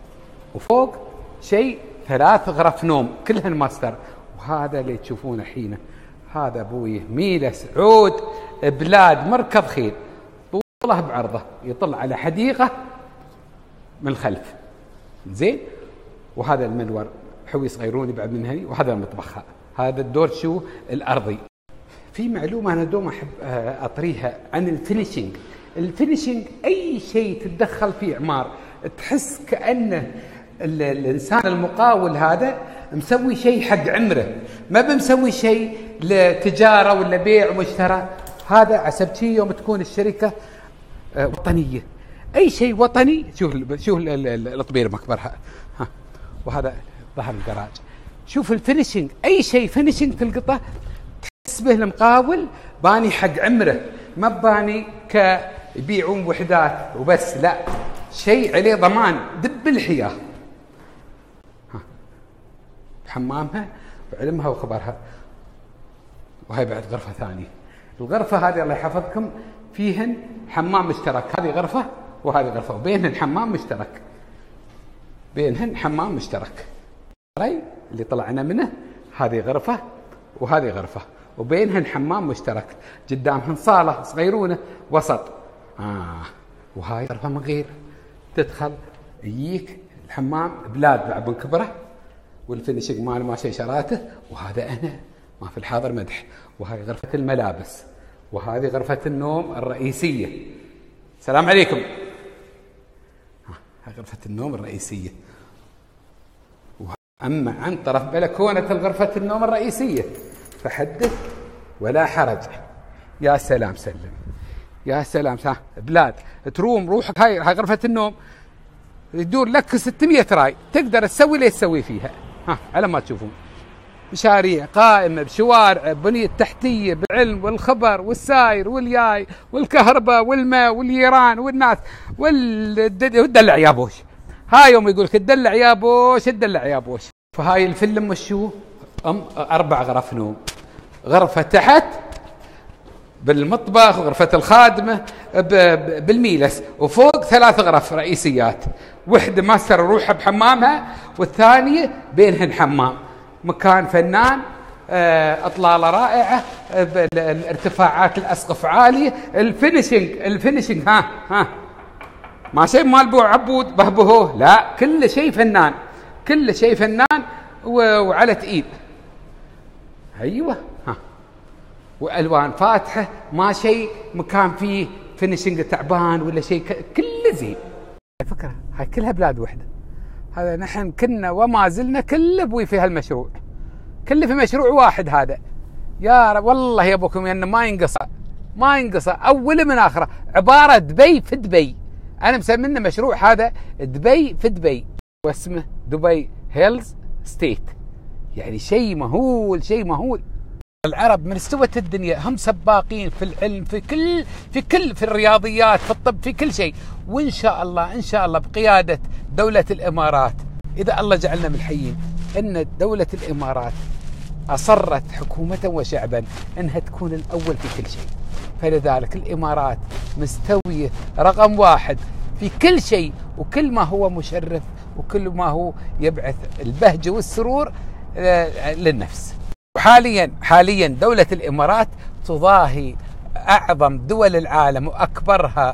Speaker 1: وفوق شيء 3 غرف نوم كلهن ماستر. وهذا اللي تشوفونه حين هذا ابوي ميله سعود بلاد مركب خيل، طوله بعرضه يطل على حديقه من الخلف. زين، وهذا المنور حوي صغيروني بعد من هني، وهذا المطبخها. هذا الدور شو الارضي. في معلومه انا دوم احب اطريها عن الفينيشنج. الفينيشنج اي شيء تتدخل فيه اعمار تحس كانه الانسان المقاول هذا مسوي شيء حق عمره، ما بمسوي شيء لتجاره ولا بيع ومشترى. هذا عسبتي يوم تكون الشركه وطنيه، اي شيء وطني. شوف الطبير مكبرها، وهذا ظهر الجراج. شوف الفينيشنج، اي شيء فينيشنج تلقطه تحس به المقاول باني حق عمره، ما باني يبيعون وحدات وبس، لا، شيء عليه ضمان دب الحياه. حمامها وعلمها وخبرها. وهي بعد غرفه ثانيه. الغرفه هذه الله يحفظكم فيهن حمام مشترك. هذه غرفه وهذه غرفه، وبينهن حمام مشترك، بينهن حمام مشترك. اللي طلعنا منه هذه غرفه وهذه غرفه، وبينهن حمام مشترك. قدامهن صاله صغيرونه وسط. وهاي غرفه من غير تدخل يجيك الحمام بلاد بعد من كبره، والفينيشنج ماله ما شيشراته. وهذا انا ما في الحاضر مدح. وهاي غرفه الملابس، وهذه غرفه النوم الرئيسيه. السلام عليكم. هاي غرفه النوم الرئيسيه. اما عن طرف بلكونه غرفه النوم الرئيسيه فحدث ولا حرج. يا سلام، سلم، يا سلام. بلاد تروم روحك. هاي غرفه النوم يدور لك 600 راي، تقدر تسوي اللي تسوي فيها. ها على ما تشوفون مشاريع قائمة بشوارع، بنية تحتية، بالعلم والخبر والساير والياي والكهرباء والماء واليران والناس والدلع يا بوش. هاي يوم يقول لك الدلع يا بوش الدلع يا بوش. فهاي الفيلم وشو 4 غرف نوم، غرفة تحت بالمطبخ، غرفة الخادمة بالميلس، وفوق 3 غرف رئيسيات، وحدة ماستر روحها بحمامها والثانية بينهن حمام. مكان فنان، اطلالة رائعة، الارتفاعات الاسقف عالية، الفينيشنج ها ما شيء مال بو عبود بهبهوه، لا كل شيء فنان، كل شيء فنان وعلى تقيل. ايوه ها، والوان فاتحة، ما شيء مكان فيه فينيشنج تعبان ولا شيء، كله زين. فكرة هاي كلها بلاد وحدة. هذا نحن كنا وما زلنا كله بوي في هالمشروع، كله في مشروع واحد. هذا يا رب والله يا ابوكم انه ما ينقص اول من اخره، عباره دبي في دبي. انا مسمينه مشروع هذا دبي في دبي، واسمه دبي هيلز ستيت. يعني شيء مهول، شيء مهول. العرب من استوت الدنيا هم سباقين في العلم، في الرياضيات، في الطب، في كل شيء. وان شاء الله بقياده دوله الامارات، اذا الله جعلنا من الحيين، ان دوله الامارات اصرت حكومه وشعبا انها تكون الاول في كل شيء. فلذلك الامارات مستويه رقم 1 في كل شيء، وكل ما هو مشرف، وكل ما هو يبعث البهجه والسرور للنفس. حاليا دولة الإمارات تضاهي أعظم دول العالم وأكبرها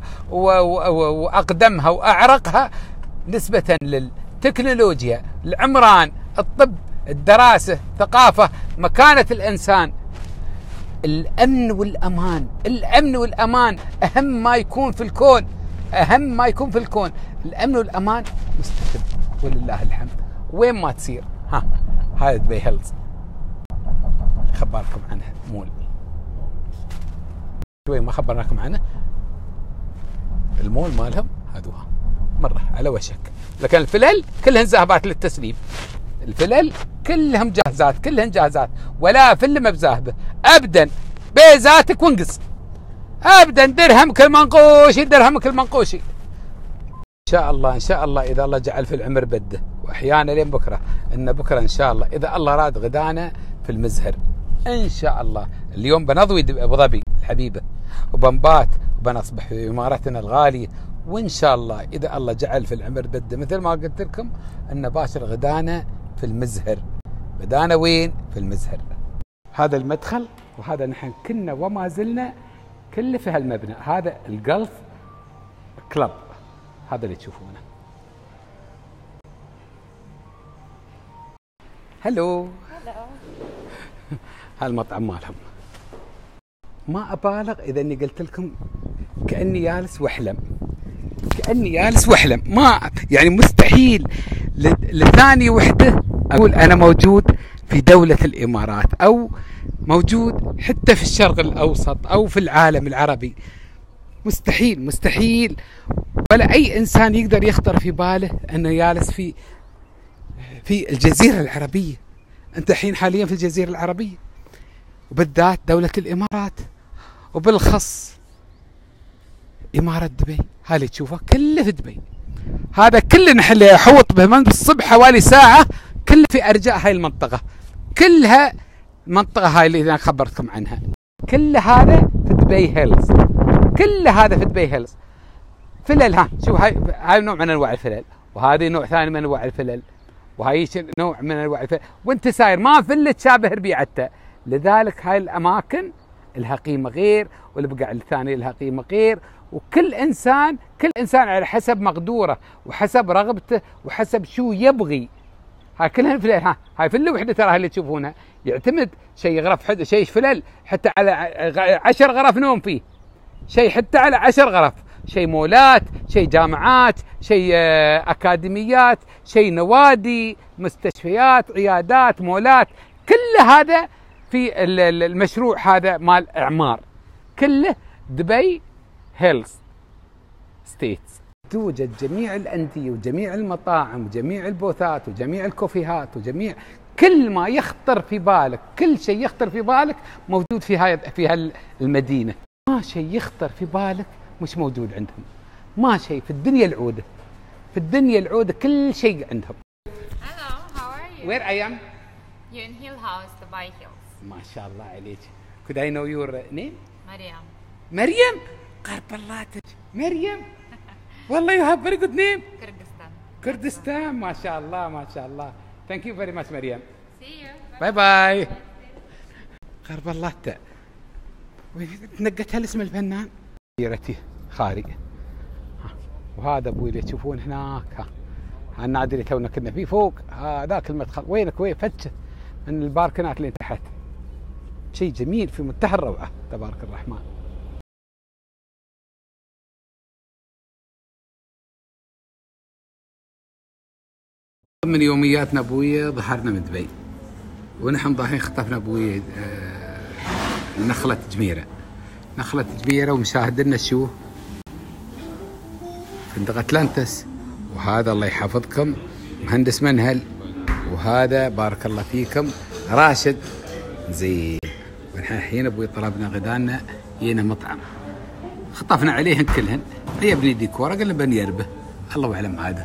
Speaker 1: وأقدمها وأعرقها نسبة للتكنولوجيا، العمران، الطب، الدراسة، الثقافة، مكانة الإنسان، الأمن والأمان أهم ما يكون في الكون، الأمن والأمان مستقر ولله الحمد. وين ما تصير هذا دبي هيلز. خبركم عنها مول شوي ما خبرناكم عنه. المول مالهم هذوها مرة على وشك، لكن الفلل كلهن ذاهبات للتسليم. الفلل كلهم جاهزات، ولا فل ما بذاهبه ابدا، بيزاتك وانقص ابدا. درهمك المنقوشي. ان شاء الله اذا الله جعل في العمر بده، واحيانا لين بكره، ان بكره ان شاء الله اذا الله راد غدانا في المزهر ان شاء الله. اليوم بنضوي ابو ظبي الحبيبه، وبنبات وبنصبح في امارتنا الغاليه، وان شاء الله اذا الله جعل في العمر بده مثل ما قلت لكم ان باشر غدانا في المزهر. غدانا وين؟ في المزهر. هذا المدخل، وهذا نحن كنا وما زلنا كله في هالمبنى. هذا الجلف كلب، هذا اللي تشوفونه. هلو هالمطعم مالهم. ما أبالغ إذا أني قلت لكم كأني جالس وأحلم. ما يعني مستحيل لثانية وحدة أقول أنا موجود في دولة الإمارات، أو موجود حتى في الشرق الأوسط أو في العالم العربي. مستحيل ولا أي إنسان يقدر يخطر في باله أنه جالس في الجزيرة العربية. أنت الحين حاليا في الجزيرة العربية، وبالذات دولة الإمارات، وبالخص إمارة دبي. هالي تشوفه كله في دبي. هذا كله نحن يحوط به من الصبح حوالي ساعة، كله في أرجاء هاي المنطقة، كلها المنطقة هاي اللي أنا خبرتكم عنها. كل هذا في دبي هيلز، كل هذا في دبي هيلز. فلل شوف هاي نوع من أنواع الفلل، وهذه نوع ثاني من أنواع الفلل، وهي نوع من انواع الفلل، وانت ساير ما فل تشابه ربيعته. لذلك هاي الاماكن لها قيمه غير، والبقع الثانيه لها قيمه غير، وكل انسان على حسب مقدوره وحسب رغبته وحسب شو يبغي. هاي كلها فلل. هاي فله وحده ترى اللي تشوفونها يعتمد شيء غرف، شيء فلل حتى على 10 غرف نوم فيه، شيء حتى على 10 غرف، شيء مولات، شيء جامعات، شيء أكاديميات، شيء نوادي، مستشفيات، عيادات، مولات. كل هذا في المشروع هذا مال إعمار، كله دبي هيلز ستيتس. توجد جميع الأندية وجميع المطاعم وجميع البوثات وجميع الكوفيهات وجميع كل ما يخطر في بالك، كل شيء يخطر في بالك موجود في المدينة. ما شيء يخطر في بالك مش موجود عندهم، ما شيء في الدنيا العودة، في الدنيا العودة كل شيء عندهم.
Speaker 10: Hello, how are you?
Speaker 1: Where I am?
Speaker 10: You're in Hill House, Dubai Hills.
Speaker 1: ما شاء الله عليك. Could I know your name?
Speaker 10: مريم.
Speaker 1: مريم؟ قرب الله مريم. والله you have very good name.
Speaker 10: كردستان.
Speaker 1: كردستان، ما شاء الله ما شاء الله. Thank you very much مريم.
Speaker 10: See you.
Speaker 1: باي باي. قرب الله تنقتها الاسم الفنان. سيرتي خارج. وهذا ابوي اللي تشوفون هناك، ها النادي اللي تونا كنا فيه فوق، هذاك المدخل. وينك وين فتشه من الباركنات اللي تحت. شيء جميل في منتهى الروعه تبارك الرحمن. من يومياتنا ابوي ظهرنا من دبي، ونحن ضاحين خطفنا ابوي نخله جميره، نخله جميره، ومشاهد لنا شو فندق اتلانتس. وهذا الله يحفظكم مهندس منهل، وهذا بارك الله فيكم راشد. زين، والحين ابوي طلبنا غدانا، جينا مطعم خطفنا عليهن كلهن، عيبني ديكور قلنا بنيربه الله اعلم. هذا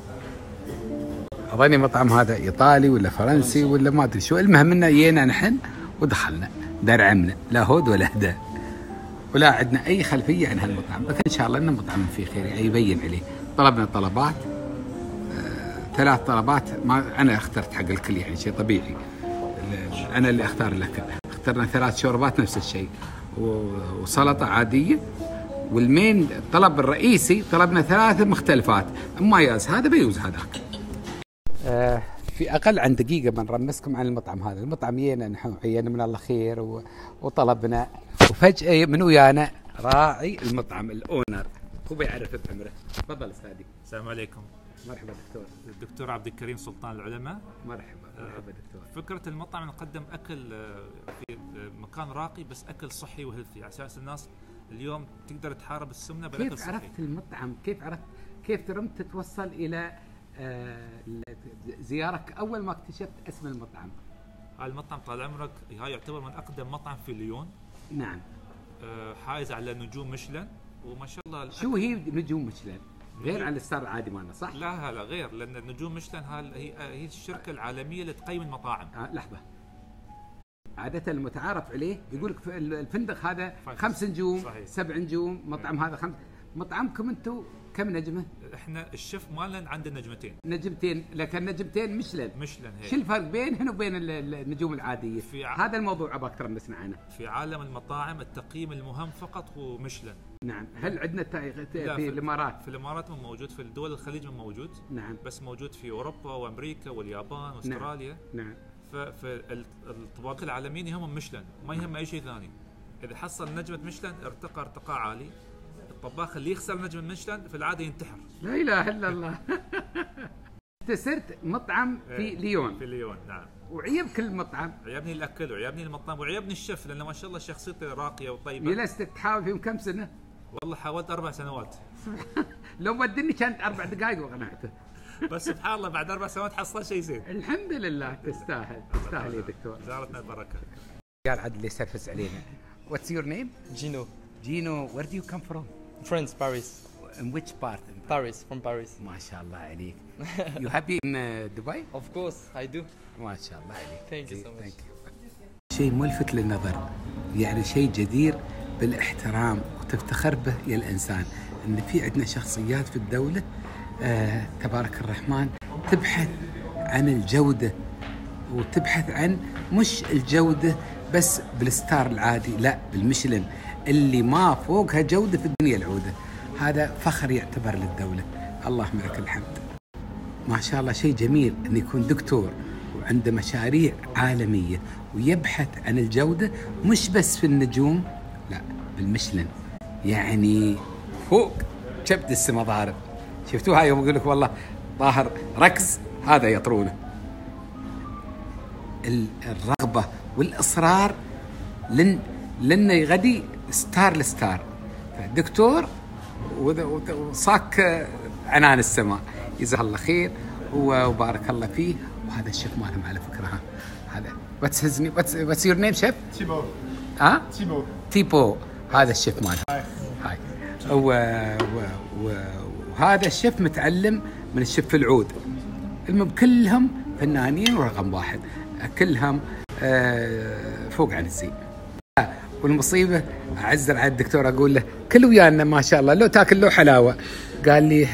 Speaker 1: اظني مطعم هذا ايطالي ولا فرنسي ولا ما ادري شو، المهم انه جينا نحن ودخلنا درعمنا، لا هود ولا هدا ولا عندنا اي خلفيه عن هالمطعم، لكن ان شاء الله انه مطعم فيه خير يبين عليه. طلبنا طلبات، 3 طلبات، ما انا اخترت حق الكل يعني شيء طبيعي، انا اللي اختار الاكل. اخترنا 3 شوربات نفس الشيء، وسلطه عاديه، والمين الطلب الرئيسي طلبنا 3 مختلفات، اما ياز هذا بيوز هذاك. في اقل عن دقيقه بنرمسكم عن المطعم هذا. المطعم جينا نحن عينا من الله خير وطلبنا، وفجاه من ويانا راعي المطعم الاونر، هو بيعرف بعمره. تفضل استاذي.
Speaker 11: السلام عليكم.
Speaker 1: مرحبا دكتور.
Speaker 11: الدكتور عبد الكريم سلطان العلماء.
Speaker 1: مرحبا دكتور.
Speaker 11: فكره المطعم نقدم اكل في مكان راقي، بس اكل صحي وهيلثي، على اساس الناس اليوم تقدر تحارب السمنه بالاكل
Speaker 1: صحي. كيف عرفت المطعم؟ كيف ترمت تتوصل الى زيارك اول ما اكتشفت اسم المطعم؟
Speaker 11: المطعم طال عمرك هاي يعتبر من اقدم مطعم في ليون.
Speaker 1: نعم.
Speaker 11: حائز على نجوم ميشلان، وما شاء الله.
Speaker 1: شو هي نجوم ميشلان؟ غير عن الستار العادي مالنا صح؟
Speaker 11: لا غير، لان نجوم ميشلان هي الشركه العالميه اللي تقيم المطاعم.
Speaker 1: لحظه، عادة المتعارف عليه يقول لك الفندق هذا 5 نجوم، 7 نجوم، مطعم هذا 5. مطعمكم انتم كم نجمه؟
Speaker 11: احنا الشيف مالنا عنده
Speaker 1: نجمتين، لكن نجمتين ميشلان
Speaker 11: هيك.
Speaker 1: شو الفرق بينهن وبين النجوم العاديه؟ هذا الموضوع ابغاك ترمسنا عنه.
Speaker 11: في عالم المطاعم التقييم المهم فقط هو ميشلان.
Speaker 1: نعم. هل عندنا في الامارات؟
Speaker 11: في الامارات مو موجود، في الدول الخليج مو موجود.
Speaker 1: نعم.
Speaker 11: بس موجود في اوروبا وامريكا واليابان واستراليا.
Speaker 1: نعم.
Speaker 11: في الطباقات العالميين يهمهم ميشلان، ما يهم اي شيء ثاني. اذا حصل نجمه ميشلان ارتقى ارتقاء عالي. الطباخ اللي يخسر نجمه ميشلان في العاده ينتحر.
Speaker 1: لا اله الا الله. انت صرت مطعم في ليون.
Speaker 11: في ليون نعم.
Speaker 1: وعيبك المطعم؟
Speaker 11: عيبني الاكل، وعيبني المطعم، وعيبني الشيف، لانه ما شاء الله شخصيته راقيه وطيبه.
Speaker 1: جلست تحاول فيهم كم سنه؟
Speaker 11: والله حاولت 4 سنوات.
Speaker 1: لو ودني كانت 4 دقائق وقنعته.
Speaker 11: بس سبحان الله بعد 4 سنوات حصل شيء زين.
Speaker 1: الحمد لله. تستاهل يا دكتور.
Speaker 11: زارتنا البركه.
Speaker 1: قال عاد اللي يسرفس علينا. What's your name? Gino, where do you come from?
Speaker 12: France, Paris.
Speaker 1: In which part?
Speaker 12: Paris, from Paris.
Speaker 1: ما شاء الله عليك. You happy in Dubai?
Speaker 12: Of course, I do.
Speaker 1: ما شاء الله عليك.
Speaker 12: Thank you so much.
Speaker 1: شيء ملفت للنظر، يعني شيء جدير بالاحترام وتفتخر به يا الإنسان، إن في عندنا شخصيات في الدولة تبارك الرحمن تبحث عن الجودة، وتبحث عن مش الجودة بس بالستار العادي، لا بالميشلان اللي ما فوقها جودة في الدنيا العودة. هذا فخر يعتبر للدولة. اللهم لك الحمد. ما شاء الله شيء جميل أن يكون دكتور وعنده مشاريع عالمية ويبحث عن الجودة مش بس في النجوم، لا بالميشلان، يعني فوق كبد السما ضارب. شفتوها يوم يقول لك والله ظاهر ركز، هذا يطرونه. الرغبة والإصرار لن يغدي ستار لستار. دكتور وصاك عنان السماء. جزاه الله خير وبارك الله فيه. وهذا الشيف مالهم على فكره. هذا واتس يور نيم شيف؟
Speaker 5: تيبو.
Speaker 1: ها؟
Speaker 5: تيبو.
Speaker 1: تيبو. هذا الشيف مالهم. هاي. وهذا الشيف متعلم من الشيف العود. المهم كلهم فنانين ورقم واحد، كلهم فوق عن الزين. والمصيبه اعزر على الدكتور اقول له كل ويانا ما شاء الله لو تاكل له حلاوه. قال لي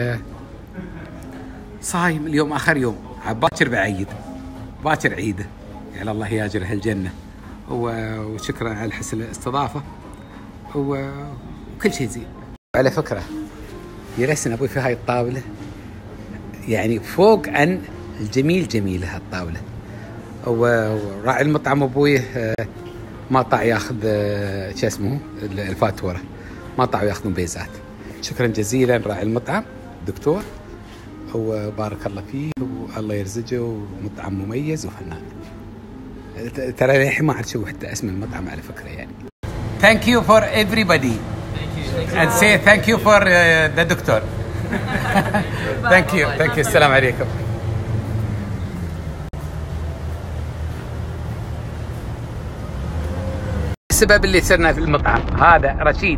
Speaker 1: صايم اليوم اخر يوم، باكر بعيد، باكر عيده، يعني الله ياجره الجنه. وشكرا على حسن الاستضافه وكل شيء زين. على فكره يرسن ابوي في هاي الطاوله، يعني فوق عن الجميل جميله هالطاوله. وراعي المطعم ابوي ما طاع ياخذ شو اسمه الفاتوره، ما طاعوا ياخذون بيزات. شكرا جزيلا راعي المطعم دكتور، وبارك الله فيه والله يرزقه، ومطعم مميز وفنان. ترى الحين ما اعرف شو حتى اسم المطعم على فكره يعني. Thank you for everybody and say thank you for the doctor. Thank you. السلام عليكم. السبب اللي صرنا في المطعم هذا رشيد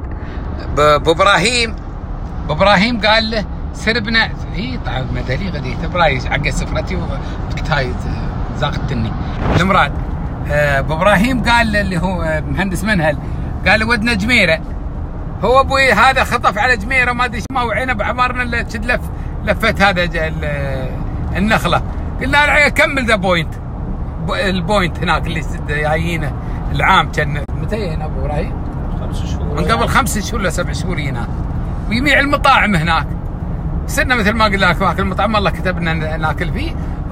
Speaker 1: بابراهيم قال له سربنا هي طعم مدلي غديت برايش عقد سفرتي وقلت هاي زاقتني المراد. بابراهيم قال اللي هو مهندس منهل قال له ودنا جميره. هو ابوي هذا خطف على جميره ما ادري ما وعينا بعمرنا الا كد لفت هذا النخله. قلنا له كمل ذا بوينت البوينت هناك اللي جايينه العام كان متى هنا ابو ابراهيم؟
Speaker 11: 5 شهور
Speaker 1: من قبل 5 شهور ل 7 شهور هناك، ويبيع المطاعم هناك. صرنا مثل ما قلت لك ماكل المطعم الله كتبنا ناكل فيه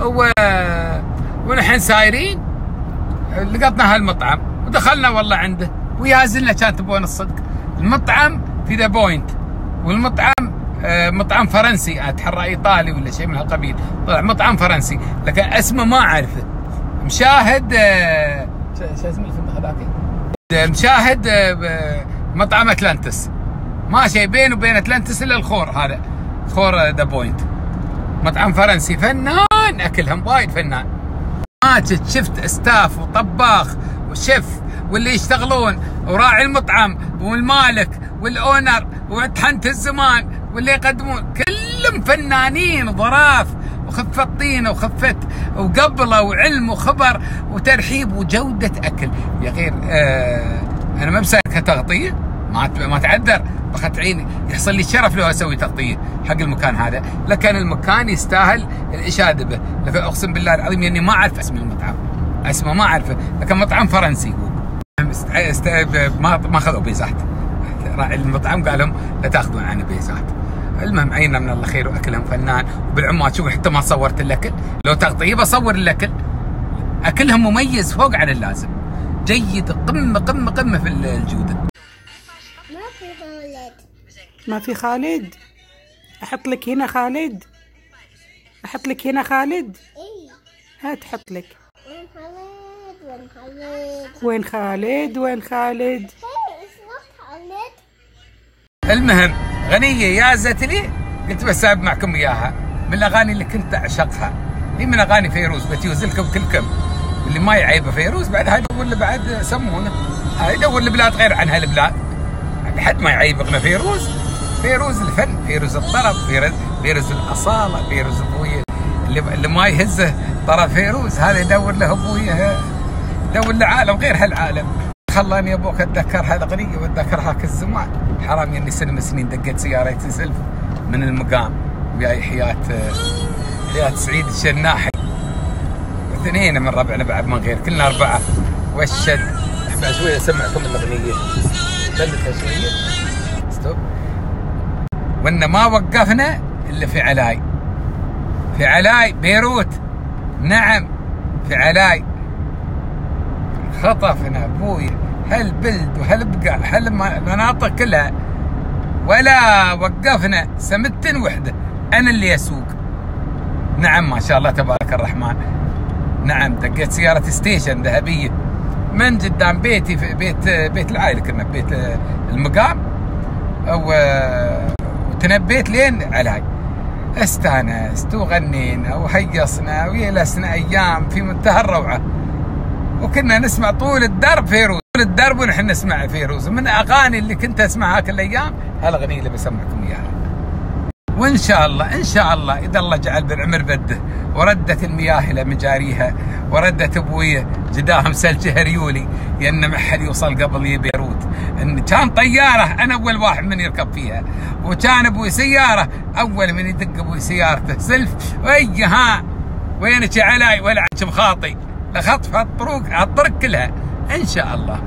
Speaker 1: ونحن سايرين لقطنا هالمطعم ودخلنا والله عنده ويازلنا. كان تبون الصدق المطعم في ذا بوينت، والمطعم مطعم فرنسي اتحرى ايطالي ولا شيء من هالقبيل، طلع مطعم فرنسي لكن اسمه ما اعرفه. مشاهد شو اسمه الفندق هذاك؟ مشاهد مطعم اتلانتس، ما شيء بينه وبين اتلانتس الا الخور، هذا خور ذا بوينت. مطعم فرنسي فنان، اكلهم وايد فنان. ما شفت استاف وطباخ وشيف واللي يشتغلون وراعي المطعم والمالك والاونر وطحنة الزمان واللي يقدمون كلهم فنانين ظراف وخفة طينة وخفة وقبلة وعلم وخبر وترحيب وجودة أكل. يا غير أنا ما بسوي كتغطية، ما تعذر بخت عيني، يحصل لي الشرف لو أسوي تغطية حق المكان هذا، لكن المكان يستاهل الإشادة به. لكن أقسم بالله العظيم إني ما أعرف اسم المطعم، اسمه ما أعرفه، لكن مطعم فرنسي هو. ما أخذوا بيزات، راعي المطعم قال لهم لا تاخذون عنه بيزات. المهم عينا من الله خير واكلهم فنان. وبالعماد شوف حتى ما صورت الاكل، لو تغطيه بصور الاكل. اكلهم مميز فوق عن اللازم، جيد، قمه قمه قمه في الجوده.
Speaker 13: ما في خالد؟ احط لك هنا خالد؟ احط لك هنا خالد؟ هات حط لك. وين خالد؟ وين خالد؟
Speaker 1: المهم غنية يازت لي قلت بساب معكم اياها من الاغاني اللي كنت اعشقها. هي من اغاني فيروز، بتيوز لكم كلكم اللي ما يعيبه فيروز. بعد هاي يدور له بعد سمونه، هاي يدور البلاد غير عن هالبلاد لحد ما يعيبنا فيروز. فيروز الفن، فيروز الطرب، فيروز الاصاله، فيروز ابوي اللي ما يهزه طرب فيروز هذا يدور له ابوي، يدور له عالم غير هالعالم. خلاني ابوك اتذكر هذا اغنيه واتذكر هاك الزمان. حرام اني سنين دقيت سيارتي سلف من المقام وياي حياه سعيد الشناحي، واثنين من ربعنا بعد من غير، كلنا 4 والشد. بعد شويه اسمعكم الاغنيه، خلتها شويه ستوب. وان ما وقفنا الا في علاي، في علاي بيروت. نعم في علاي خطفنا ابوي هالبلد وهالبقاع هالمناطق كلها، ولا وقفنا سمت وحده، انا اللي اسوق. نعم ما شاء الله تبارك الرحمن. نعم دقيت سيارة ستيشن ذهبية من قدام بيتي، في بيت العائلة، كنا ببيت المقام، وتنبيت لين علاي. استانست وغنينا وهيصنا ويلسنا ايام في منتهى الروعه، وكنا نسمع طول الدرب فيروز، طول الدرب ونحن نسمع فيروز. من اغاني اللي كنت اسمعها كل الايام هالاغنيه اللي بسمعكم اياها. وان شاء الله ان شاء الله اذا الله جعل بالعمر بده وردت المياه الى مجاريها، وردت ابوي جداهم سلجه ريولي، لان ما حد يوصل قبل بيروت. ان كان طياره انا اول واحد من يركب فيها، وكان ابوي سياره اول من يدق ابوي سيارته سلف. وي ها وينك يا علاي ولا عنك مخاطي لخطف هالطرق كلها ان شاء الله.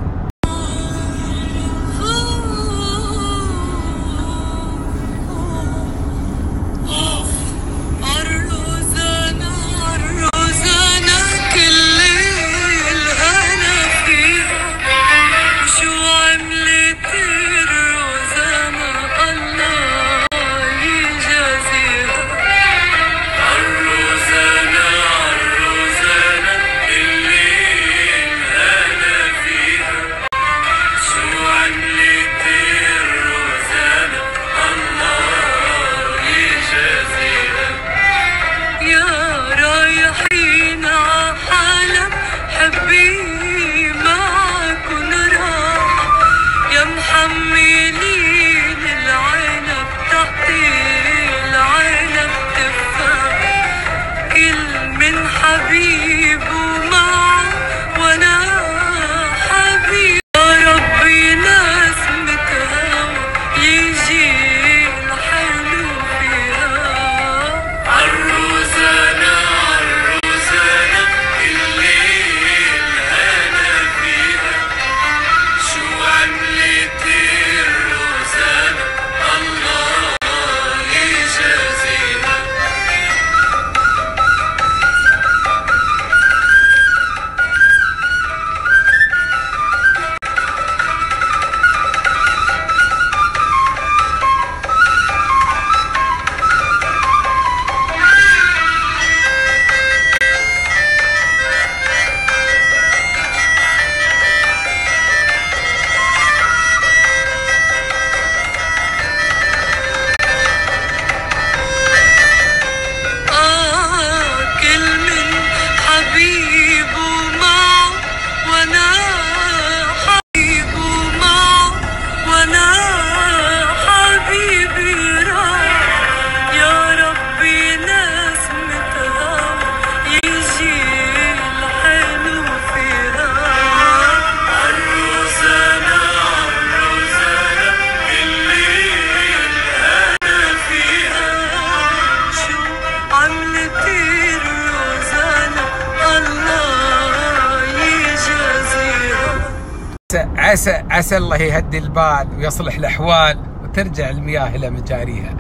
Speaker 1: عسى الله يهدي البال ويصلح الاحوال وترجع المياه الى مجاريها.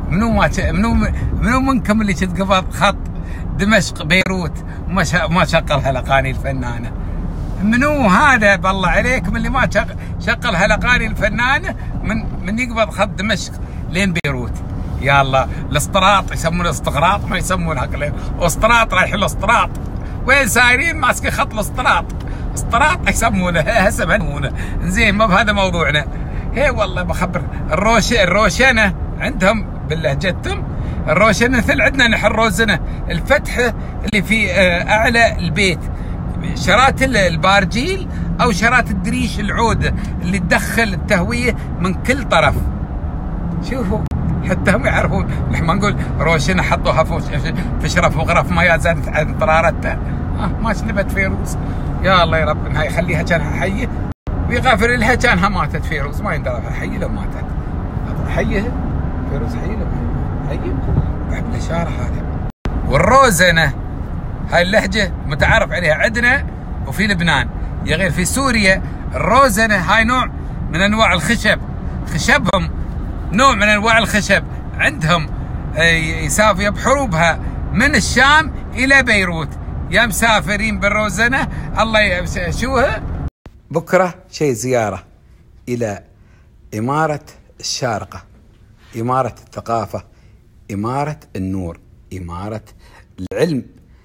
Speaker 1: منو منكم اللي كنت قبض خط دمشق بيروت وما شغل هالاغاني الفنانه؟ منو هذا بالله عليكم اللي ما شغل هالاغاني الفنانه من يقبض خط دمشق لين بيروت؟ يا الله الاسطراط يسمونه استغراط، ما يسمونه هكذا اسطراط. رايح الاسطراط وين سايرين ماسكين خط الاسطراط، اسطراط يسمونه هسه بنونه. زين ما بهذا موضوعنا. هي والله بخبر الروشنه عندهم بلهجتهم، الروشنه مثل عندنا نحن الروزنه، الفتحه اللي في اعلى البيت، شرات البارجيل او شرات الدريش العوده اللي تدخل التهويه من كل طرف. شوفوا حتى هم يعرفون. نحن ما نقول روشنه حطوها في شرف وغرف ما زادت عن طرارتها. ما شنبت فيروز. يا الله يا رب انها يخليها كانها حيه ويغفر لها كانها ماتت فيروز. ما يندرى حيه لو ماتت. حيه فيروز حيه لو حيه بعد الاشاره هذا. والروزنه هاي اللهجه متعارف عليها عندنا وفي لبنان. يا غير في سوريا الروزنه هاي نوع من انواع الخشب، خشبهم نوع من انواع الخشب عندهم، يسافر بحروبها من الشام الى بيروت. يا مسافرين بالروزنه الله شوها. بكره شيء زياره الى اماره الشارقه، اماره الثقافه، اماره النور، اماره العلم.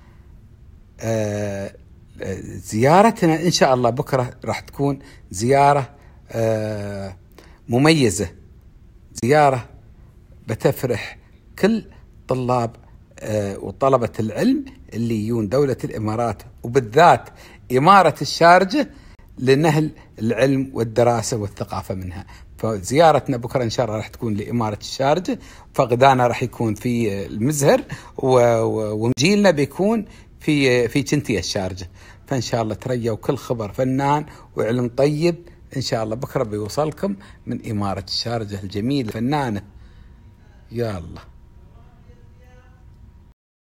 Speaker 1: زيارتنا ان شاء الله بكره راح تكون زياره مميزه زيارة بتفرح كل طلاب وطلبة العلم اللي يجون دولة الإمارات، وبالذات إمارة الشارجة، لنهل العلم والدراسة والثقافة منها. فزيارتنا بكرة إن شاء الله راح تكون لإمارة الشارجة، فغدانا راح يكون في المزهر، ومجيلنا بيكون في كنتية الشارجة. فإن شاء الله تريوا كل خبر فنان وعلم طيب إن شاء الله بكرة بيوصلكم من إمارة الشارجة الجميلة فنانة. يا الله.